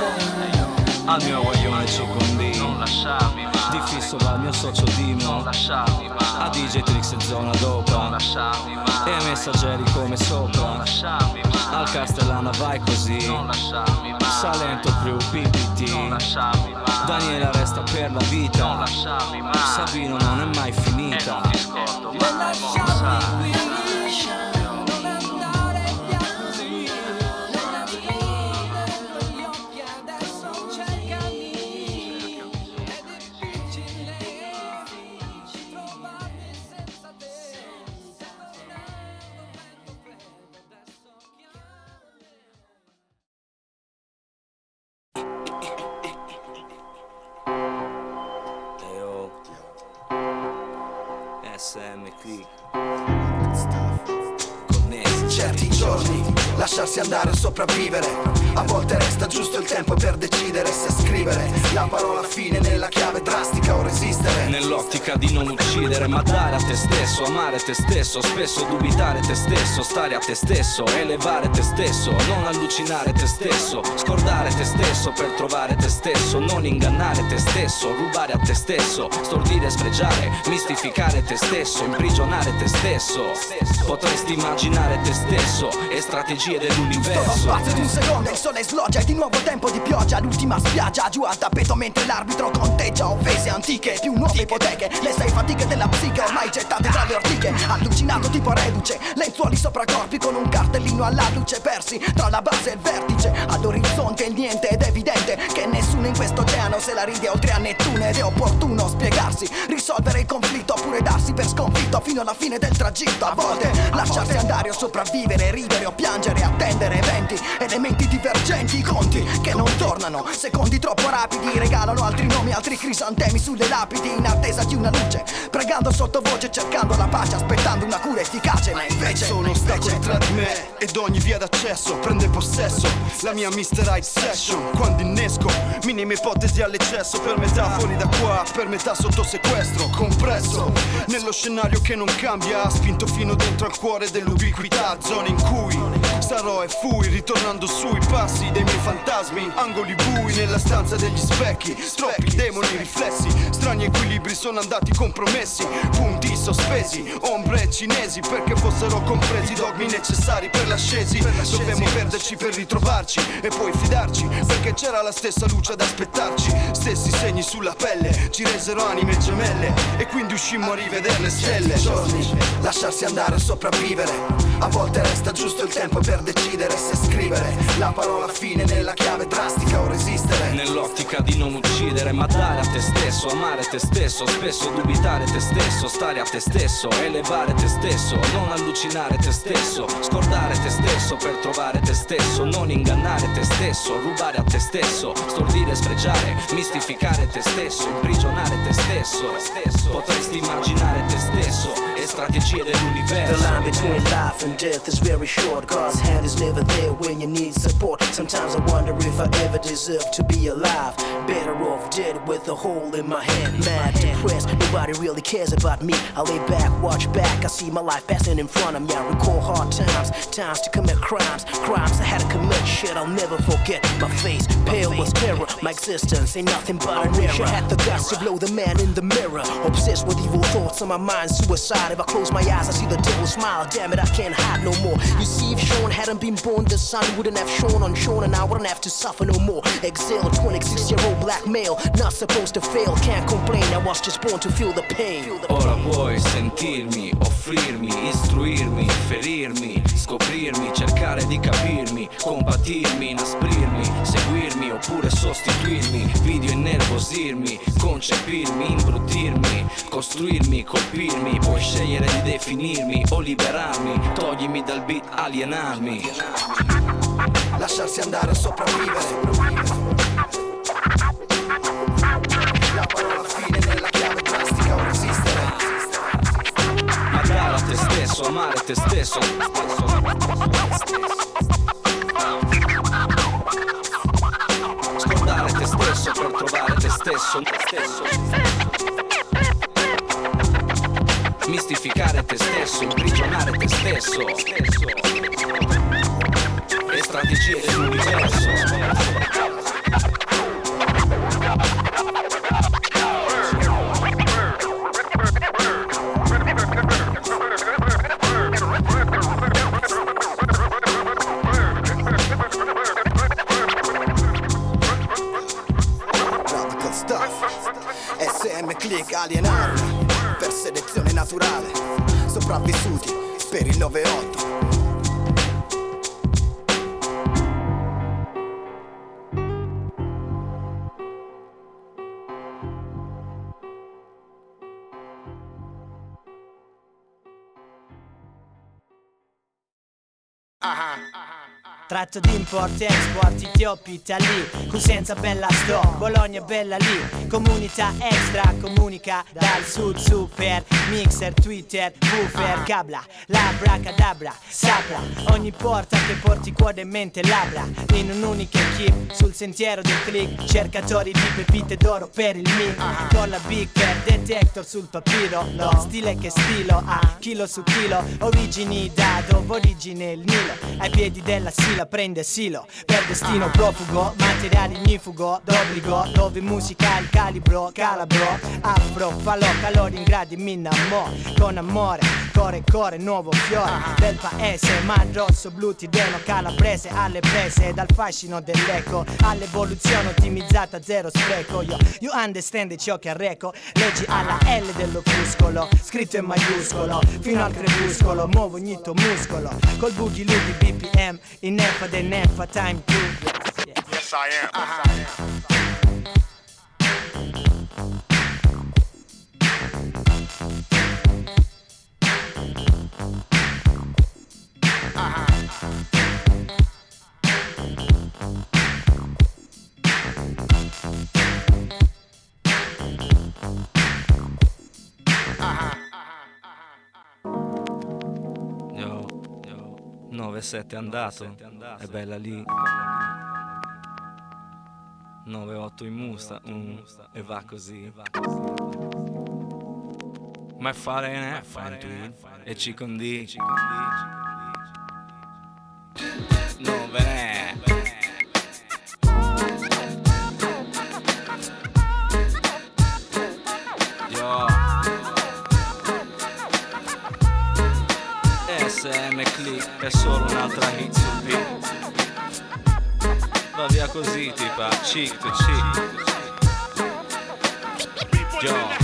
Al mio guaglione ci condì, Non lasciarmi mai, di fisso va il mio socio Dimo. non lasciarmi mai, A DJ Trix e zona non dopa, lasciarmi mai, e ai messaggeri come non sopra. lasciarmi mai, Al Castellana vai così, non lasciarmi mai, Salento più non PPT. lasciarmi mai, Daniela resta per la non vita, lasciarmi mai, Sabino non è mai e finita. non ti scordo Non mai, mo lasciarmi sai. qui, non andare via così, non nascondere quegli occhi, adesso cercami. È difficile trovarmi senza te. Sta tornando vento freddo, adesso chiamami. SM qui. Certi giorni la lasciarsi andare o sopravvivere. A volte resta giusto il tempo per decidere se scrivere la parola fine nella chiave drastica o resistere. Nell'ottica di non uccidere, ma dare a te stesso, amare te stesso, spesso dubitare te stesso, stare a te stesso, elevare te stesso, non allucinare te stesso, scordare te stesso per trovare te stesso, non ingannare te stesso, rubare a te stesso, stordire, sfregiare, mistificare te stesso, imprigionare te stesso. Potresti immaginare te stesso e strategie dell'universo. Solo spazio di un secondo, il sole sloggia e di nuovo tempo di pioggia. L'ultima spiaggia giù al tappeto mentre l'arbitro conteggia. Offese antiche, più nuove ipoteche, le sei fatiche della psiche ormai gettate tra le ortiche. Allucinato tipo reduce, lenzuoli sopra corpi con un cartellino alla luce, persi tra la base e il vertice. All'orizzonte il niente ed è evidente che nessuno in questo oceano se la ride oltre a Nettuno. Ed è opportuno spiegarsi, risolvere il conflitto oppure darsi per sconfitto fino alla fine del tragitto. A volte lasciarsi andare o sopravvivere, ridere o piangere, attendere eventi, elementi divergenti, conti che non tornano, secondi troppo rapidi, regalano altri nomi, altri crisantemi sulle lapidi in attesa di una luce, pregando sottovoce, cercando la pace, aspettando una cura efficace, ma invece sono ostacoli tra di me ed ogni via d'accesso prende possesso la mia Mr. Hyde Session. Quando innesco minime ipotesi all'eccesso, per metà fuori da qua, per metà sotto sequestro, compresso nello scenario che non cambia, spinto fino dentro al cuore dell'ubiquità, zone in cui sarò e fui, ritornando sui passi dei miei fantasmi, angoli bui nella stanza degli specchi, troppi demoni riflessi, strani equilibri sono andati compromessi, punti sospesi, ombre cinesi perché fossero compresi, dogmi necessari per l'ascesi. Dovevamo perderci per ritrovarci e poi fidarci, perché c'era la stessa luce ad aspettarci, stessi segni sulla pelle ci resero anime gemelle e quindi uscimmo a rivedere le stelle. Giorni, lasciarsi andare o sopravvivere, a volte resta giusto il tempo per decidere se scrivere la parola fine nella chiave drastica o resistere. Nell'ottica di non uccidere, ma dare a te stesso, amare te stesso, spesso dubitare te stesso, stare a te stesso, elevare te stesso, non allucinare te stesso, scordare te stesso per trovare te stesso, non ingannare te stesso, rubare a te stesso, stordire, sfregiare, mistificare te stesso, imprigionare te stesso. Potresti immaginare te stesso e strategie dell'universo. The line between life and death is very short. God's hand is never there when you need support. Sometimes I wonder if I ever deserve to be alive. Better off dead with a hole in my head. Mad, depressed, nobody really cares about me. I lay back, watch back, I see my life passing in front of me. I recall hard times, times to commit crimes, crimes I had to commit. Shit I'll never forget. My face pale with terror. My existence ain't nothing but a wish I had the guts to blow the man in the mirror. Obsessed with evil thoughts on my mind, suicide. If I close my eyes I see the devil smile. Damn it, I can't hide no more. You see, if Sean hadn't been born, the sun wouldn't have shone on Sean, and I wouldn't have to suffer no more. Exile, 26-year-old black male, not supposed to fail. Can't complain, I was just born to feel the pain. Ora puoi sentirmi, offrirmi, istruirmi, ferirmi, scoprirmi, cercare di capirmi, compatirmi, inasprirmi, seguirmi oppure sostituirmi, video innervosirmi, concepirmi, imbruttirmi, costruirmi, colpirmi, puoi scegliere di definirmi o liberarmi, toglimi dal beat, alienarmi. Lasciarsi andare o sopravvivere, la parola fine nella chiave drastica o resistere. Ma dare a te stesso, amare te stesso, scordare te stesso per trovare te stesso, mistificare te stesso, imprigionare te stesso e strategie dell'universo. SM Click alienare per selezione naturale, sopravvissuti per il 9-8. Tratto di import e export, Ethiopia, Italia. Cosenza bella sto, Bologna bella lì. Comunità extra, comunica dal sud super. Mixer, Twitter, woofer, cabla, l'abracadabra, sapra. Ogni porta che porti cuore e mente labbra. In un'unica keep, sul sentiero del click. Cercatori di pepite d'oro per il mio. Con la big per detector sul papiro. Lo stile che stilo, chilo su chilo. Origini da dove origine il Nilo. Ai piedi della sila prende silo. Per destino profugo, materiale ignifugo. D'obbligo, dove musica il calibro. Calabro, afro, falò, calori in gradi, mi innamoro. Con amore, core, nuovo fiore del paese. Man rosso, blu, tirreno, calabrese. Alle prese, dal fascino dell'eco all'evoluzione ottimizzata, zero spreco. You understand ciò che arreco. Leggi alla L dell'opuscolo, scritto in maiuscolo, fino al crepuscolo, muovo ogni tuo muscolo. Col boogie loogie BPM, in nefa de nefa, time to Yes I am. Yo, 9-7 è andato, è bella lì. 9-8 in musta, e va così. Ma fare ne fai tu e ci condici. Non ve ne. Yo. SM Click è solo un'altra hit sul beat. Va via così tipa, chic to chic. Yo.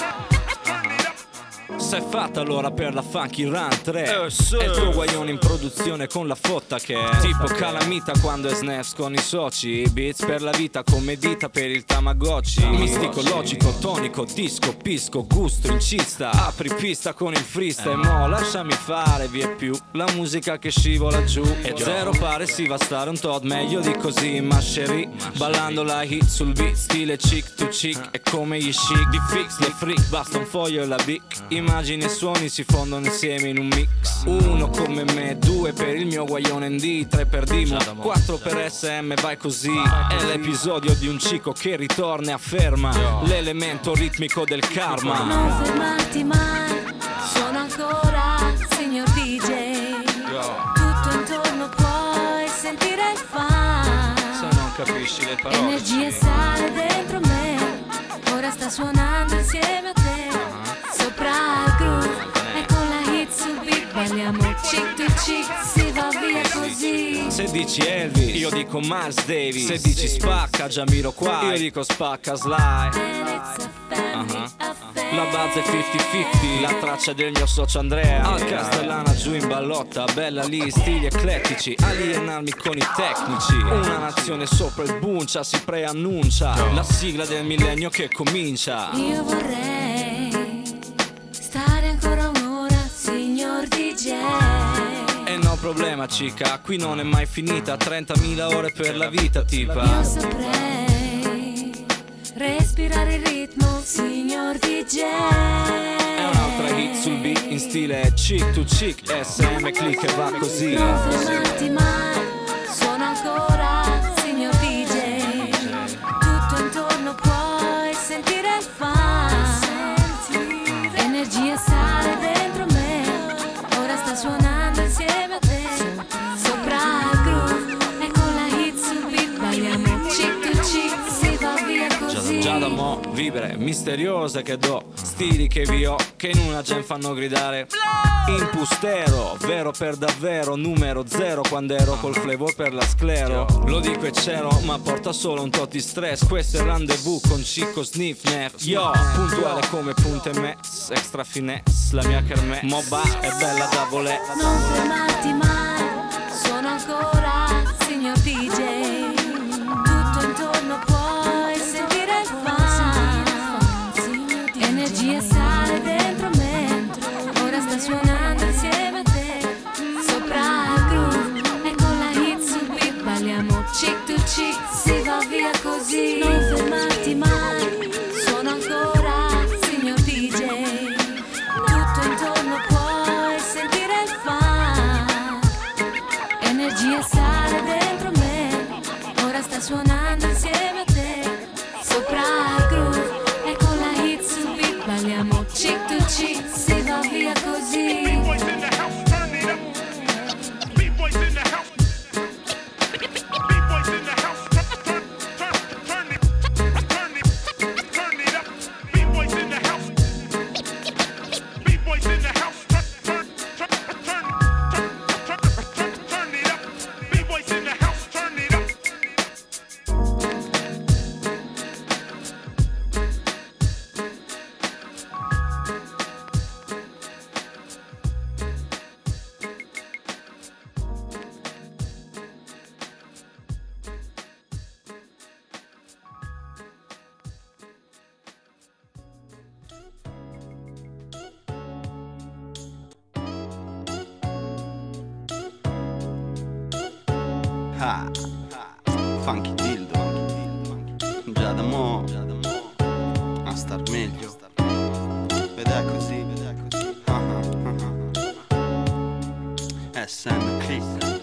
Sei fatta allora per la Funky Run 3. È il tuo guaglione in produzione con la fotta che è tipo calamita quando è snaps con i soci. Beats per la vita come dita per il Tamagotchi. Mistico, logico, tonico, disco, pisco, gusto, incista. Apri pista con il freestyle, mo lasciami fare via più la musica che scivola giù. E zero pare si va a stare un Todd, meglio di così mascerie. Ballando la hit sul beat, stile chic to chic. È come gli chic di fix, le freak, basta un foglio e la bic. Immagini e suoni si fondono insieme in un mix. 1 come me, 2 per il mio guaglione ND, 3 per Dimo, 4 per SM, vai così. È l'episodio di un cico che ritorna e afferma l'elemento ritmico del karma. Non fermarti mai, sono ancora signor DJ. Tutto intorno puoi sentire il fan. Se non capisci le parole, energia sale dentro me, ora sta suonando insieme a te. Sopra il groove e con la hit sul beat balliamo chick to chick, si va via così. Se dici Elvis, io dico Miles Davis. Se dici spacca Jamiroquai, io dico spacca Sly. La base è 50-50, la traccia del mio socio Andrea. Al Castellana giù in ballotta, bella lì, stili eclettici, alienarmi con i tecnici. Una nazione sopra il buncia, si preannuncia la sigla del millennio che comincia. Io vorrei stare ancora un'ora, signor DJ. E no problema cica, qui non è mai finita, 30.000 ore per la vita tipa. Io saprei respirare il ritmo, signor DJ. È un'altra hit sul beat in stile chic to chic, SM Click e va così. Non fermarti mai, suona ancora, signor DJ. Tutto intorno puoi sentire il fan. Energia sale dentro me, ora sta suonando insieme a te. Sopra il groove e con la hit sul beat balliamo chick to chick, si va via così. Già da mo' vivere misteriose che do, stili che vi ho, che in una gen fanno gridare impustero, vero per davvero, numero 0 quando ero col flavor per la sclero. Lo dico e c'ero, ma porta solo un tot di stress. Questo è il rendezvous con Chico Sniff Neff. Yo, puntuale come punte mess, extra finesse, la mia kermesse. Moba è bella da volè. Non fermarti mai, suona ancora, signor DJ. Tutto intorno puoi sentire il fan. Energia sale dentro me, ora sta suonando insieme a te. Sopra il groove e con la hit sul Ah, funky dildo. Già da mo' a star meglio. Vedrai così. SM Click.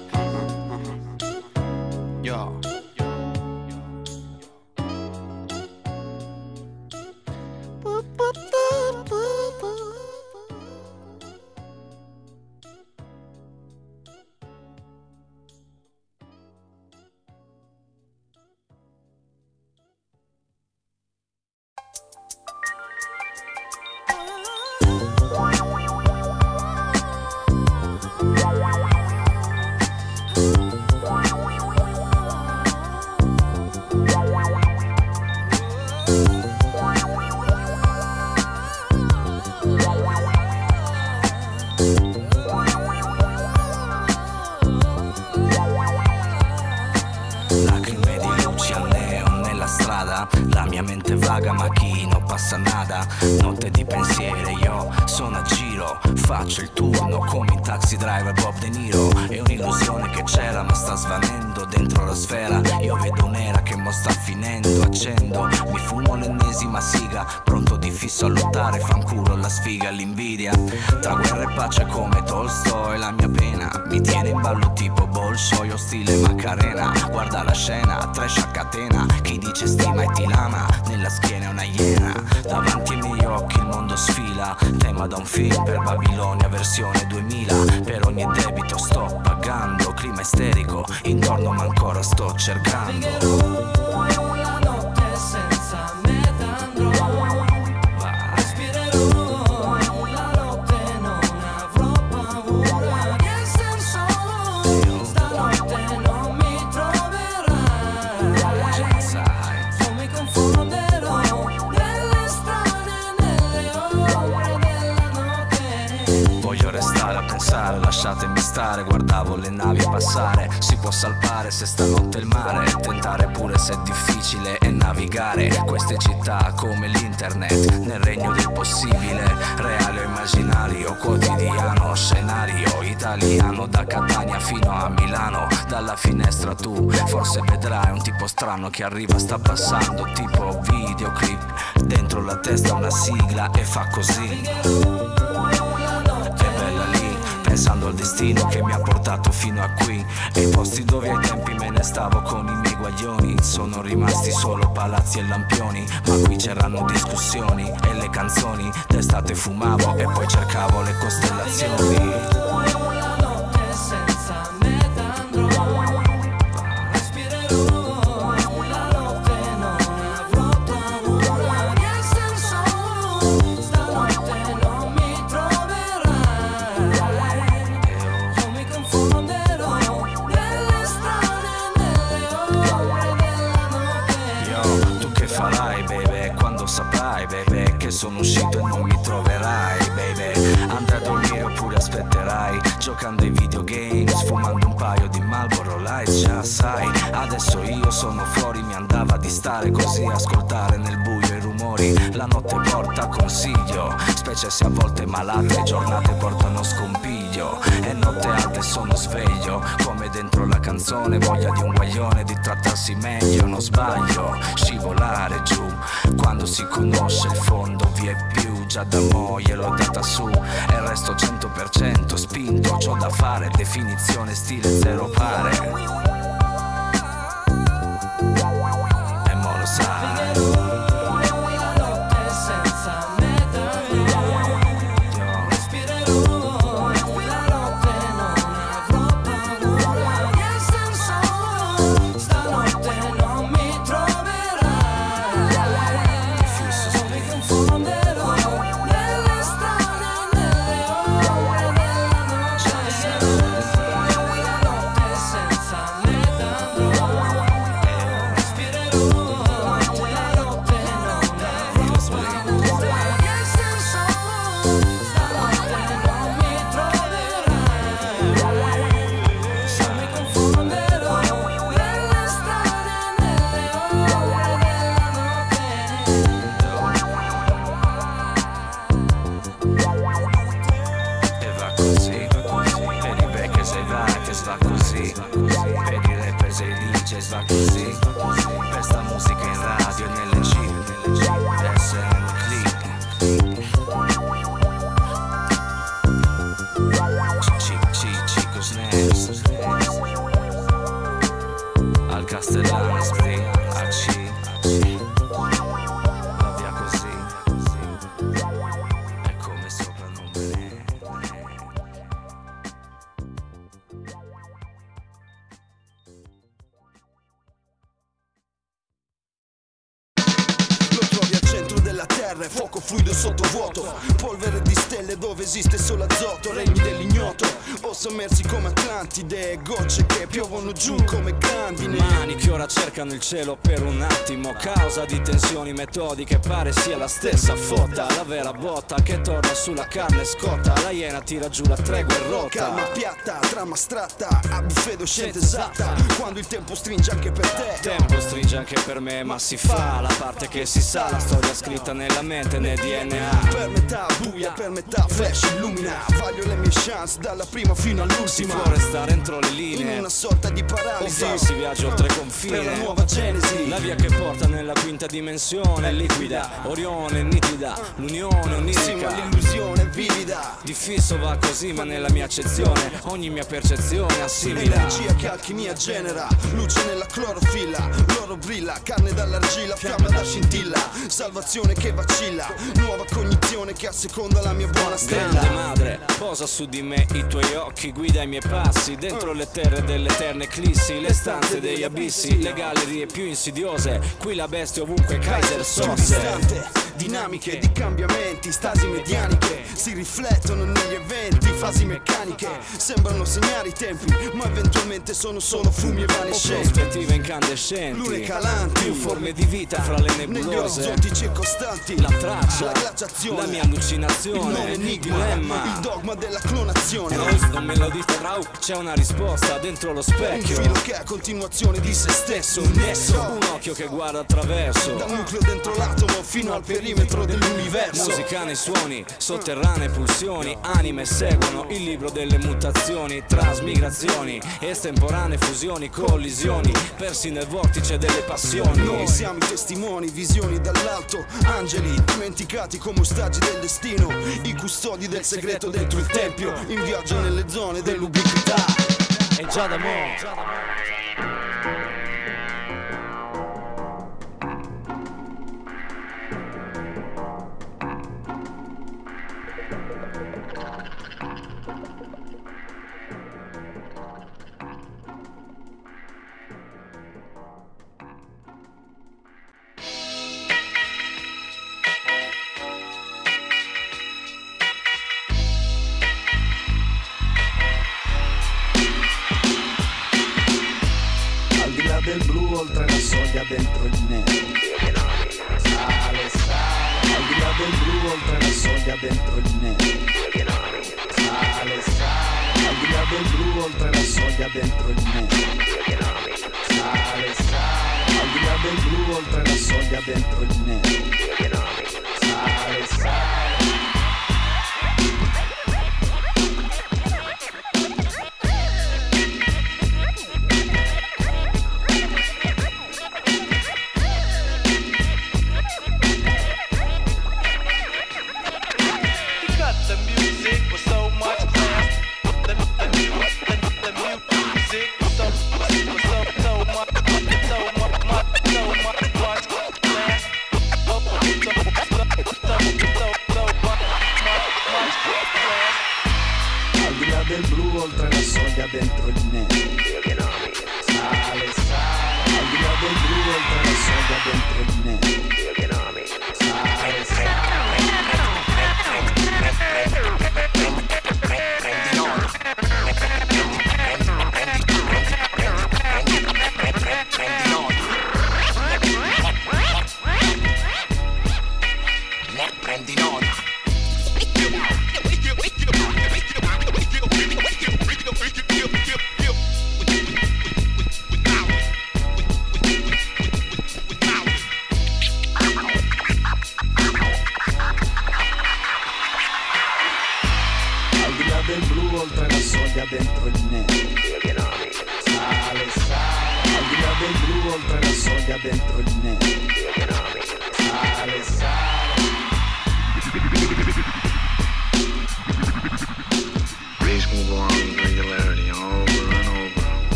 Yo. Lacrime di luci al neon nella strada, la mia mente vaga ma chi non passa nada. Notte di pensieri, io sono a giro, faccio il turno come in Taxi Driver Bob De Niro. È un'illusione che c'era ma sta svanendo dentro la sfera. Io vedo un'era che mo sta finendo, accendo, mi fumo l'ennesima siga, pronto di fisso a lottare, fanculo la sfiga, l'invidia. Tra guerra e pace come Tolstoi, la mia pena mi tiene in ballo tipo Bolshoi o stile Macarena. Guarda la scena, trash a catena, chi dice stima e ti lama, nella schiena è una iena. Davanti ai miei occhi il mondo sfila, tema da un film per Babilonia versione 2000. Per ogni debito sto pagando, clima isterico, intorno ma ancora sto cercando. La notte senza meta andrò, respirerò la notte, non avrò paura di essere solo. Stanotte non mi troverai, non mi confonderò nelle strade, nelle ore della notte. Voglio restare a pensare, lasciatemi stare, guardavo le navi passare. Si può salpare se stanotte il mare, tentare pure se è difficile e navigare queste città come l'internet, nel regno del possibile, reale o immaginario, quotidiano, scenario italiano, da Catania fino a Milano. Dalla finestra tu forse vedrai un tipo strano che arriva, sta passando tipo videoclip, dentro la testa una sigla e fa così. Pensando al destino che mi ha portato fino a qui, e i posti dove ai tempi me ne stavo con i miei guaglioni sono rimasti solo palazzi e lampioni. Ma qui c'erano discussioni e le canzoni, d'estate fumavo e poi cercavo le costellazioni. La notte senza meta andrò, respirerò la notte, non avrò paura di essere solo. Stanotte non mi troverai, non mi confonderò nelle strade, nelle ore della notte. Yo, tu che farai, baby, quando saprai, baby, che sono uscito e non mi troverai, baby. Andrai a dormire oppure aspetterai, giocando ai videogames, fumando un paio di Marlboro Lights, già sai. Adesso io sono fuori, mi andava di stare così, ascoltare nel buio i rumori. La notte porta consiglio, specie se a volte malate, giornate portano scompiglio. E notte alte sono sveglio, come dentro la canzone, voglia di un guaglione di trattarsi meglio. Non sbaglio, scivolare giù, quando si conosce il fondo vi è più. Già da mo' gliel'ho data su, e resto 100% spinto, c'ho da fare, definizione stile zero pare. E mo' lo sai. Senza me DJs va così, per i rappers e i DJs va così, per sta musica in radio e nelle G, essere nel click. Chico Snaps al Castellano Spring, a C, va via così, è come soprannome. Lo trovi al centro della terra, è fuoco fluido sottovuoto, polvere di stelle dove esiste solo azoto, regni dell'ignoto, o sommersi come Atlantide, gocce che piovono giù come grandine. Mani che ora cercano il cielo per un attimo, causa di tensioni metodiche, pare sia la stessa fotta, la vera botta che torna sulla carne scotta, la iena tira giù la tregua e rotta. Calma piatta, trama astratta, a buffedo scienza esatta, quando il tempo stringe anche per te. Tempo stringe anche per me, ma si fa la parte che si sa, la storia scritta nella mente, nel DNA. Per metà buia, per metà flash illumina, vaglio le mie chance dalla prima fino all'ultima. Si può restare entro le linee, in una sorta di paralisi, o si viaggia oltre confine, per la nuova genesi. La via che porta nella quinta dimensione, liquida, Orione nitida, l'unione onirica, sì, ma l'illusione vivida. Di fisso va così, ma nella mia accezione ogni mia percezione assimila. Energia che alchimia genera, luce nella clorofilla, l'oro brilla, carne dall'argilla, fiamma da scintilla, salvazione che vacilla, nuova cognizione che asseconda la mia buona stella. Grande madre, posa su di me i tuoi occhi, guida i miei passi dentro le terre delle eterne eclissi, le stanze degli abissi, le gallerie più insidiose, qui la bestia ovunque Kaiser Sosse. Dinamiche di cambiamenti, stasi medianiche, si riflettono negli eventi, fasi meccaniche, sembrano segnare i tempi, ma eventualmente sono solo fumi evanescenti. Prospettive incandescenti, lune calanti, più forme di vita fra le nebulose, negli orizzonti circostanti, la traccia, la glaciazione, la mia allucinazione, il dilemma, il dogma della clonazione. Non me lo dite, Rau, c'è una risposta dentro lo specchio, un filo che è a continuazione di se stesso, un nesso, un occhio che guarda attraverso, dal nucleo dentro l'atomo fino al perimetro dell'universo. Musica nei suoni, sotterranee pulsioni, anime seguono il libro delle mutazioni, trasmigrazioni, estemporanee fusioni, collisioni, persi nel vortice delle passioni. Noi siamo i testimoni, visioni dall'alto, angeli dimenticati come ostaggi del destino, i custodi del segreto dentro il tempio, in viaggio nelle zone dell'ubiquità. E già da mo'. Del blu oltre la soglia dentro il nero, sale, sale. Al di là del blu oltre la soglia dentro il nero, sale, sale. Al di là del blu oltre la soglia dentro il nero, sale, sale. Al di là del blu oltre la soglia dentro il nero, sale, sale. Del blu oltre la soglia dentro il nero, sale, sale. Al di là del blu oltre la soglia dentro il nero, sale, sale. Prendi nota, prendi nota.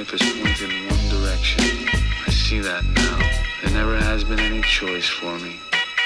life is pointed in one direction. I see that now. There never has been any choice for me.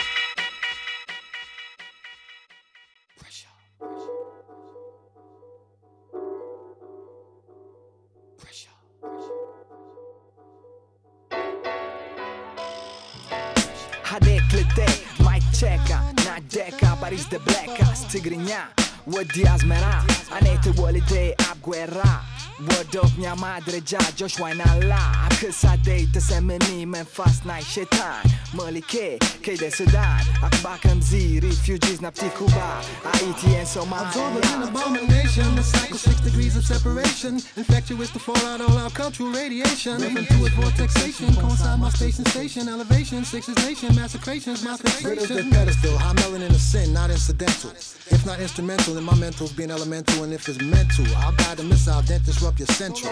Adeklitek, Mike Cheka, Nadeka, Paris de Blacka, Stigrinya, Wadi Asmera, Anete Walide, Abguerra, Word of mia madre già, Joshua in Allah, Aksa date semeni, men fast night shetan, Malike, Kede Sudan, Akbakam Z, refugees napti Cuba, Haiti and Somalia. Absorbed an abomination, the cycle 6 degrees of separation, infectious to fall out all our cultural radiation, living through its vortexation, coincide my station, elevation, sixes nation, massacrations, my fixation. Rid of the pedestal, high melanin is sin, not incidental. If not instrumental, then my mental's being elemental, and if it's mental, I'll guide a missile, then disrupt your central.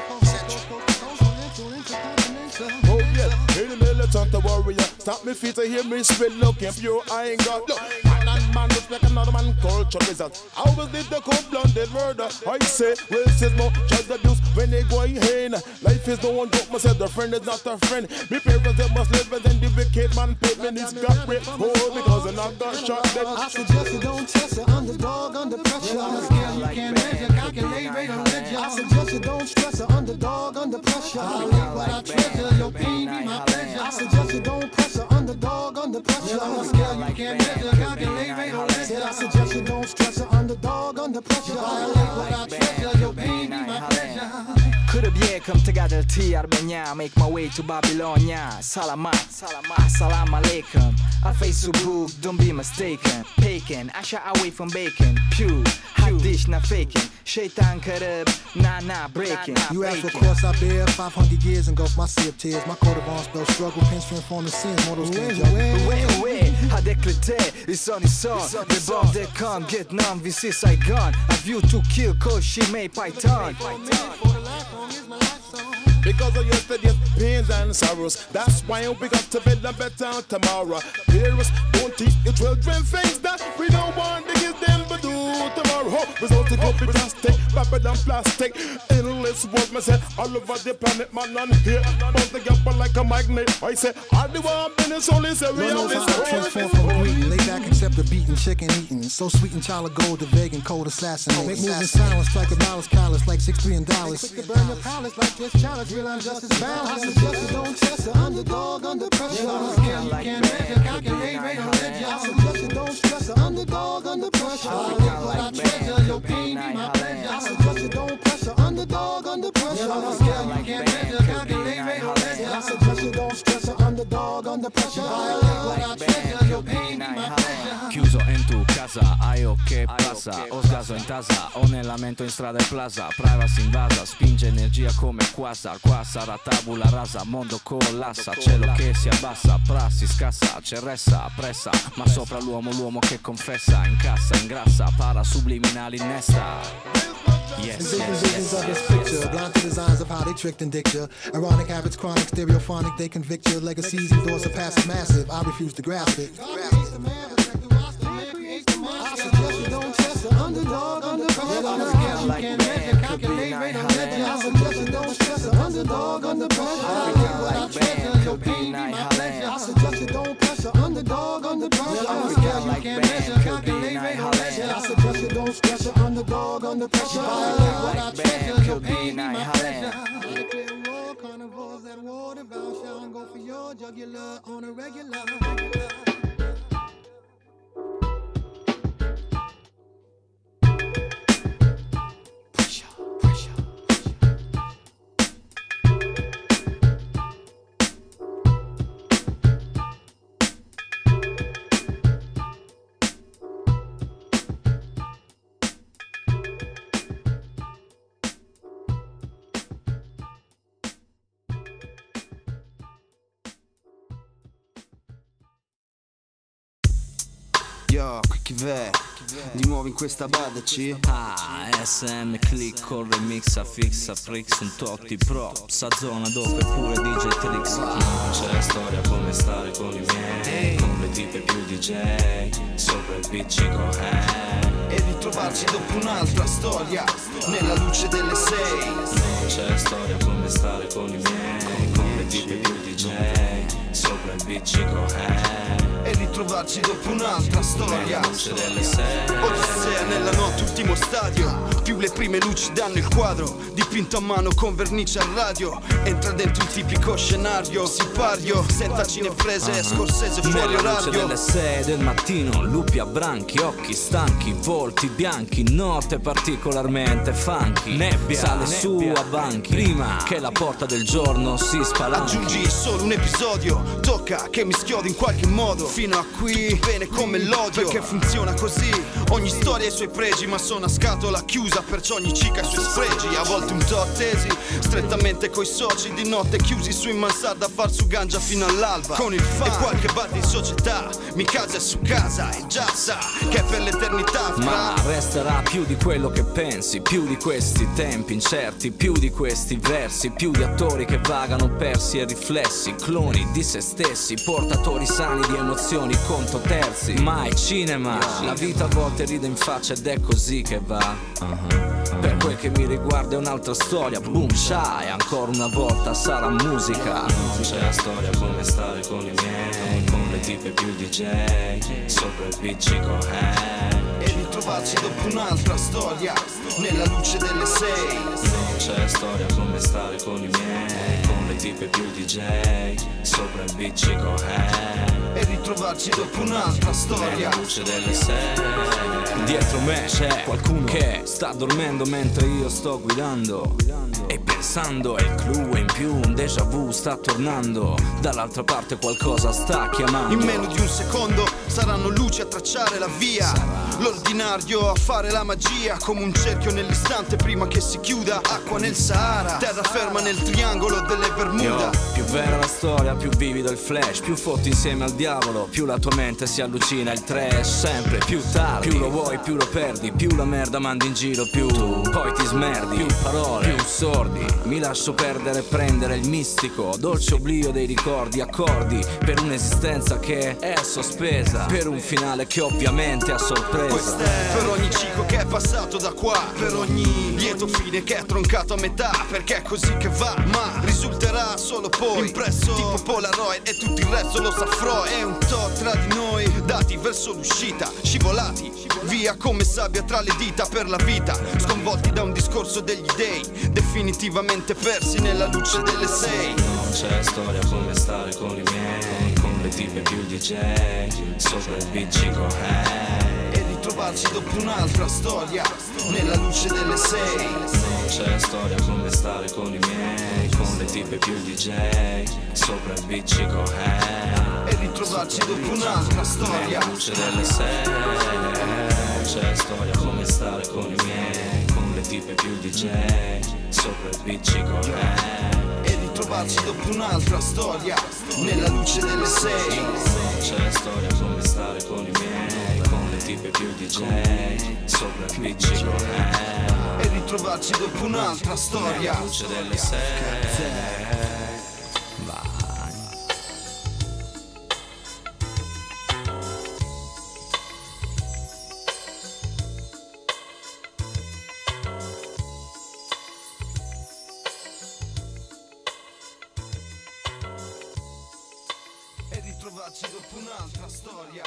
Oh yeah, hey the militant warrior. Stop me feet to hear me spit looking pure. I ain't got no man respect another man culture result. I always did the cold blunted murder. I say racism, child abuse when they go in. Life is no one joke, myself the friend is not a friend. Me parents they must live and then the wicked man paid me this got raped. Oh, because they're not got shot dead. I suggest you don't test an underdog under pressure. On a scale you can't measure, calculate rate on ledger. I suggest you don't stress an underdog under pressure. I live what I treasure, your pain be my pleasure. I suggest you don't press an underdog under pressure. On a scale you can't measure, calculate rate on ledger. I suggest you don't stress an underdog under pressure. I live what I treasure, your pain be my pleasure. Could have come together to Armenia, make my way to Babylonia. Salamat, assalamu alaikum. I face book, don't be mistaken. Pagan, I shy away from bacon. Pew, hot dish, not faking. Shaitan Karib, nah, breaking. You ask what course I bear, 500 years engulf my sea of tears. My coat of arms spell struggle, pinch transform the sins. Mortals can't judge. Ouais, à décléter, ils sont. The bombs they come, get numb, vi see Saigon. A view to kill, cause she made Python. Because of yesterday's pains and sorrows, that's why we got to build a better tomorrow. Parents, don't teach your children things that we don't want to give them but do tomorrow. Resulting computastic, Babylon plastic. Endless world, myself, all over the planet, man, on here. Bounce together like a magnet. I say, all the one minutes only say we have this. Transform from greeting, lay back, accept the beating, chicken eating. So sweet and child of gold, the vegan cold assassinate. Make moves in silence, strike a balance, callous like 6'3" and dollars. Quick to burn your palace like this chalice. Real injustice bound. I suggest you don't test an underdog under pressure. On a scale you can't measure, calculate rate on ledger. I suggest you don't stress an underdog under pressure. I live what I treasure, your pain be my pleasure. I suggest you don't press an underdog under pressure. On a scale you can't measure, calculate rate on ledger. I suggest you don't stress an underdog under pressure. I live what I treasure, your pain be my pleasure. Chiuso in tu casa, aio che passa. Ho sgaso in tasa, ho nel lamento in strada e plaza. Privacy invasa, spinge energia come quasar. Qua sarà tabula rasa, mondo collassa. Cielo che si abbassa, prassi scassa. Cerressa, pressa, ma sopra l'uomo che confessa. Incassa, ingrassa, para subliminali innesta. Yes, Visions of this picture, blind to designs of how they tricked and dicked you. Ironic habits, chronic, stereophonic, they convict you. Legacies endorse a passive massive, I refuse to grasp it. I suggest you don't test an underdog under pressure. On a scale you can't measure, calculate rate on ledger. I suggest you don't stress an underdog under pressure. I live what I treasure, your pain be my pleasure. I suggest you don't press an underdog under pressure. On a scale you can't measure, calculate rate on ledger. I suggest you don't stress an underdog under pressure. I live what I treasure, your pain be my pleasure. Liquid war, carnivores that war, devour, shall and go for your jugular on a regular. Yo, chi v'è? Di nuovo in questa badaci? SM click con remix a fixa Prix un totti pro sa zona dove pure DJ Trix. C'è storia come stare con i miei, con le tipe più DJ sopra il piccico E ritrovarci dopo un'altra storia nella luce delle 6. Non c'è storia come stare con i miei, con le tipe più DJ, sopra il biciclo, e ritrovarci dopo un'altra storia. Nella luce delle 6, Odissea nella notte, ultimo stadio. Più le prime luci danno il quadro, dipinto a mano con vernice a radio. Entra dentro il tipico scenario, sipario, senza cineprese, Scorsese fuori nella orario. luce delle 6 del mattino, lupi a branchi, occhi stanchi, volti bianchi, notte particolarmente funky. Nebbia sale su a banchi, prima che la porta del giorno si spalanchi. Aggiungi solo un episodio, tocca che mi schiodo in qualche modo. Fino a qui tutto bene come l'odio, perché funziona così. Ogni storia ha i suoi pregi, ma sono a scatola chiusa, perciò ogni cica ha i suoi sfregi. A volte un to' attesi, strettamente coi soci, di notte chiusi su in mansarda a far su ganja fino all'alba. Con il fan e qualche bar di società, mi casa su casa e già sa che è per l'eternità. Ma resterà più di quello che pensi, più di questi tempi incerti, più di questi versi, più di attori che vagano persi e riflessi, cloni di se stessi, portatori sani di emozioni conto terzi. Ma è cinema, la vita a volte ride in faccia ed è così che va. Per quel che mi riguarda è un'altra storia, boom shy, ancora una volta sarà musica. Non c'è storia come stare con i miei, con le tipe più DJ, sopra il piccico, e ritrovarci dopo un'altra storia, nella luce delle 6. Non c'è storia come stare con i miei, con le tipe più DJ, sopra il piccico, e ritrovarci dopo un'altra storia, nella luce delle 6. Dietro me c'è qualcuno che sta dormendo mentre io sto guidando e pensando, è il clou e in più un déjà vu sta tornando, dall'altra parte qualcosa sta chiamando. In meno di un secondo saranno luci a tracciare la via, l'ordinario a fare la magia, come un cerchio nell'istante prima che si chiuda. Acqua nel Sahara, terraferma nel triangolo delle Bermuda. Più vera la storia, più vivido il flash, più fotti insieme al diavolo, più la tua mente si allucina. Il trash sempre più tardi, più lo vuoi più lo perdi, più la merda mandi in giro, più poi ti smerdi, più parole, più sordi. Mi lascio perdere e prendere il mistico, dolce oblio dei ricordi, accordi per un'esistenza che è sospesa, per un finale che ovviamente è a sorpresa. Questa è per ogni cico che è passato da qua, per ogni lieto fine che è troncato a metà, perché è così che va, ma risulterà solo poi impresso tipo Polaroid, e tutto il resto lo sa Freud. È un to' tra di noi, dati verso l'uscita, scivolati via come sabbia tra le dita per la vita, sconvolti da un discorso degli dei, definitivamente persi nella luce delle 6. Non c'è storia come stare con i miei, con le tipe più DJ, sopra il piccico, e ritrovarci dopo un'altra storia, nella luce delle 6. Non c'è storia come stare con i miei, con le tipe più DJ, sopra il piccico, e ritrovarci dopo un'altra storia, nella luce delle 6. Non c'è storia come stare con i miei, con le tipe più DJ, sopra il piccico, e ritrovarci dopo un'altra storia, nella luce delle 6. Non c'è storia come stare con i miei, con le tipe più DJ, sopra il piccico, e ritrovarci dopo un'altra storia, nella luce delle 6. dopo un'altra storia.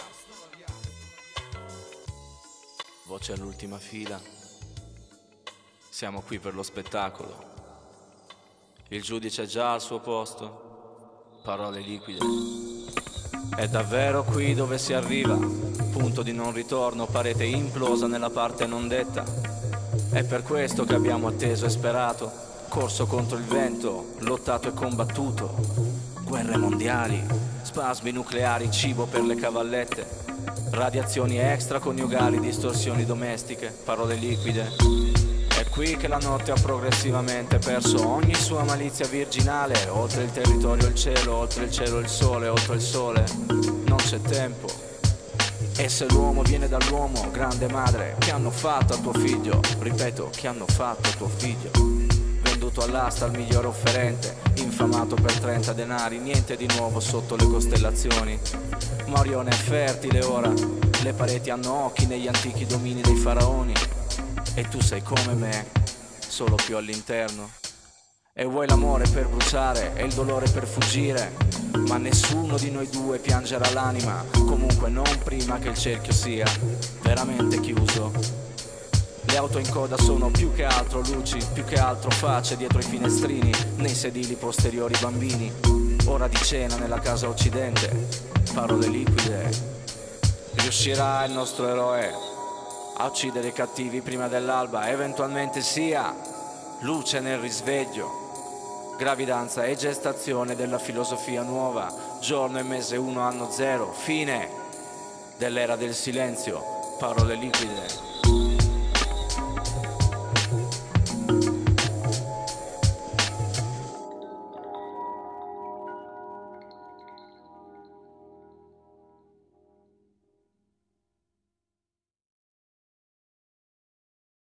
Voce all'ultima fila. Siamo qui per lo spettacolo. Il giudice è già al suo posto. Parole liquide. È davvero qui dove si arriva. Punto di non ritorno, parete implosa nella parte non detta. È per questo che abbiamo atteso e sperato. Corso contro il vento, lottato e combattuto. Guerre mondiali, spasmi nucleari, cibo per le cavallette, radiazioni extraconiugali, distorsioni domestiche, parole liquide. È qui che la notte ha progressivamente perso ogni sua malizia virginale. Oltre il territorio il cielo, oltre il cielo il sole, oltre il sole non c'è tempo. E se l'uomo viene dall'uomo, grande madre, che hanno fatto a tuo figlio? Ripeto, che hanno fatto a tuo figlio? Venduto all'asta al miglior offerente, infamato per 30 denari, niente di nuovo sotto le costellazioni. Ma Orione è fertile ora, le pareti hanno occhi negli antichi domini dei faraoni. E tu sei come me, solo più all'interno E vuoi l'amore per bruciare e il dolore per fuggire, ma nessuno di noi due piangerà l'anima, comunque non prima che il cerchio sia veramente chiuso. Le auto in coda sono più che altro luci, più che altro facce dietro i finestrini, nei sedili posteriori bambini. Ora di cena nella casa occidente, parole liquide. Riuscirà il nostro eroe a uccidere i cattivi prima dell'alba, eventualmente sia luce nel risveglio. Gravidanza e gestazione della filosofia nuova, giorno e mese 1 anno 0, fine dell'era del silenzio, parole liquide.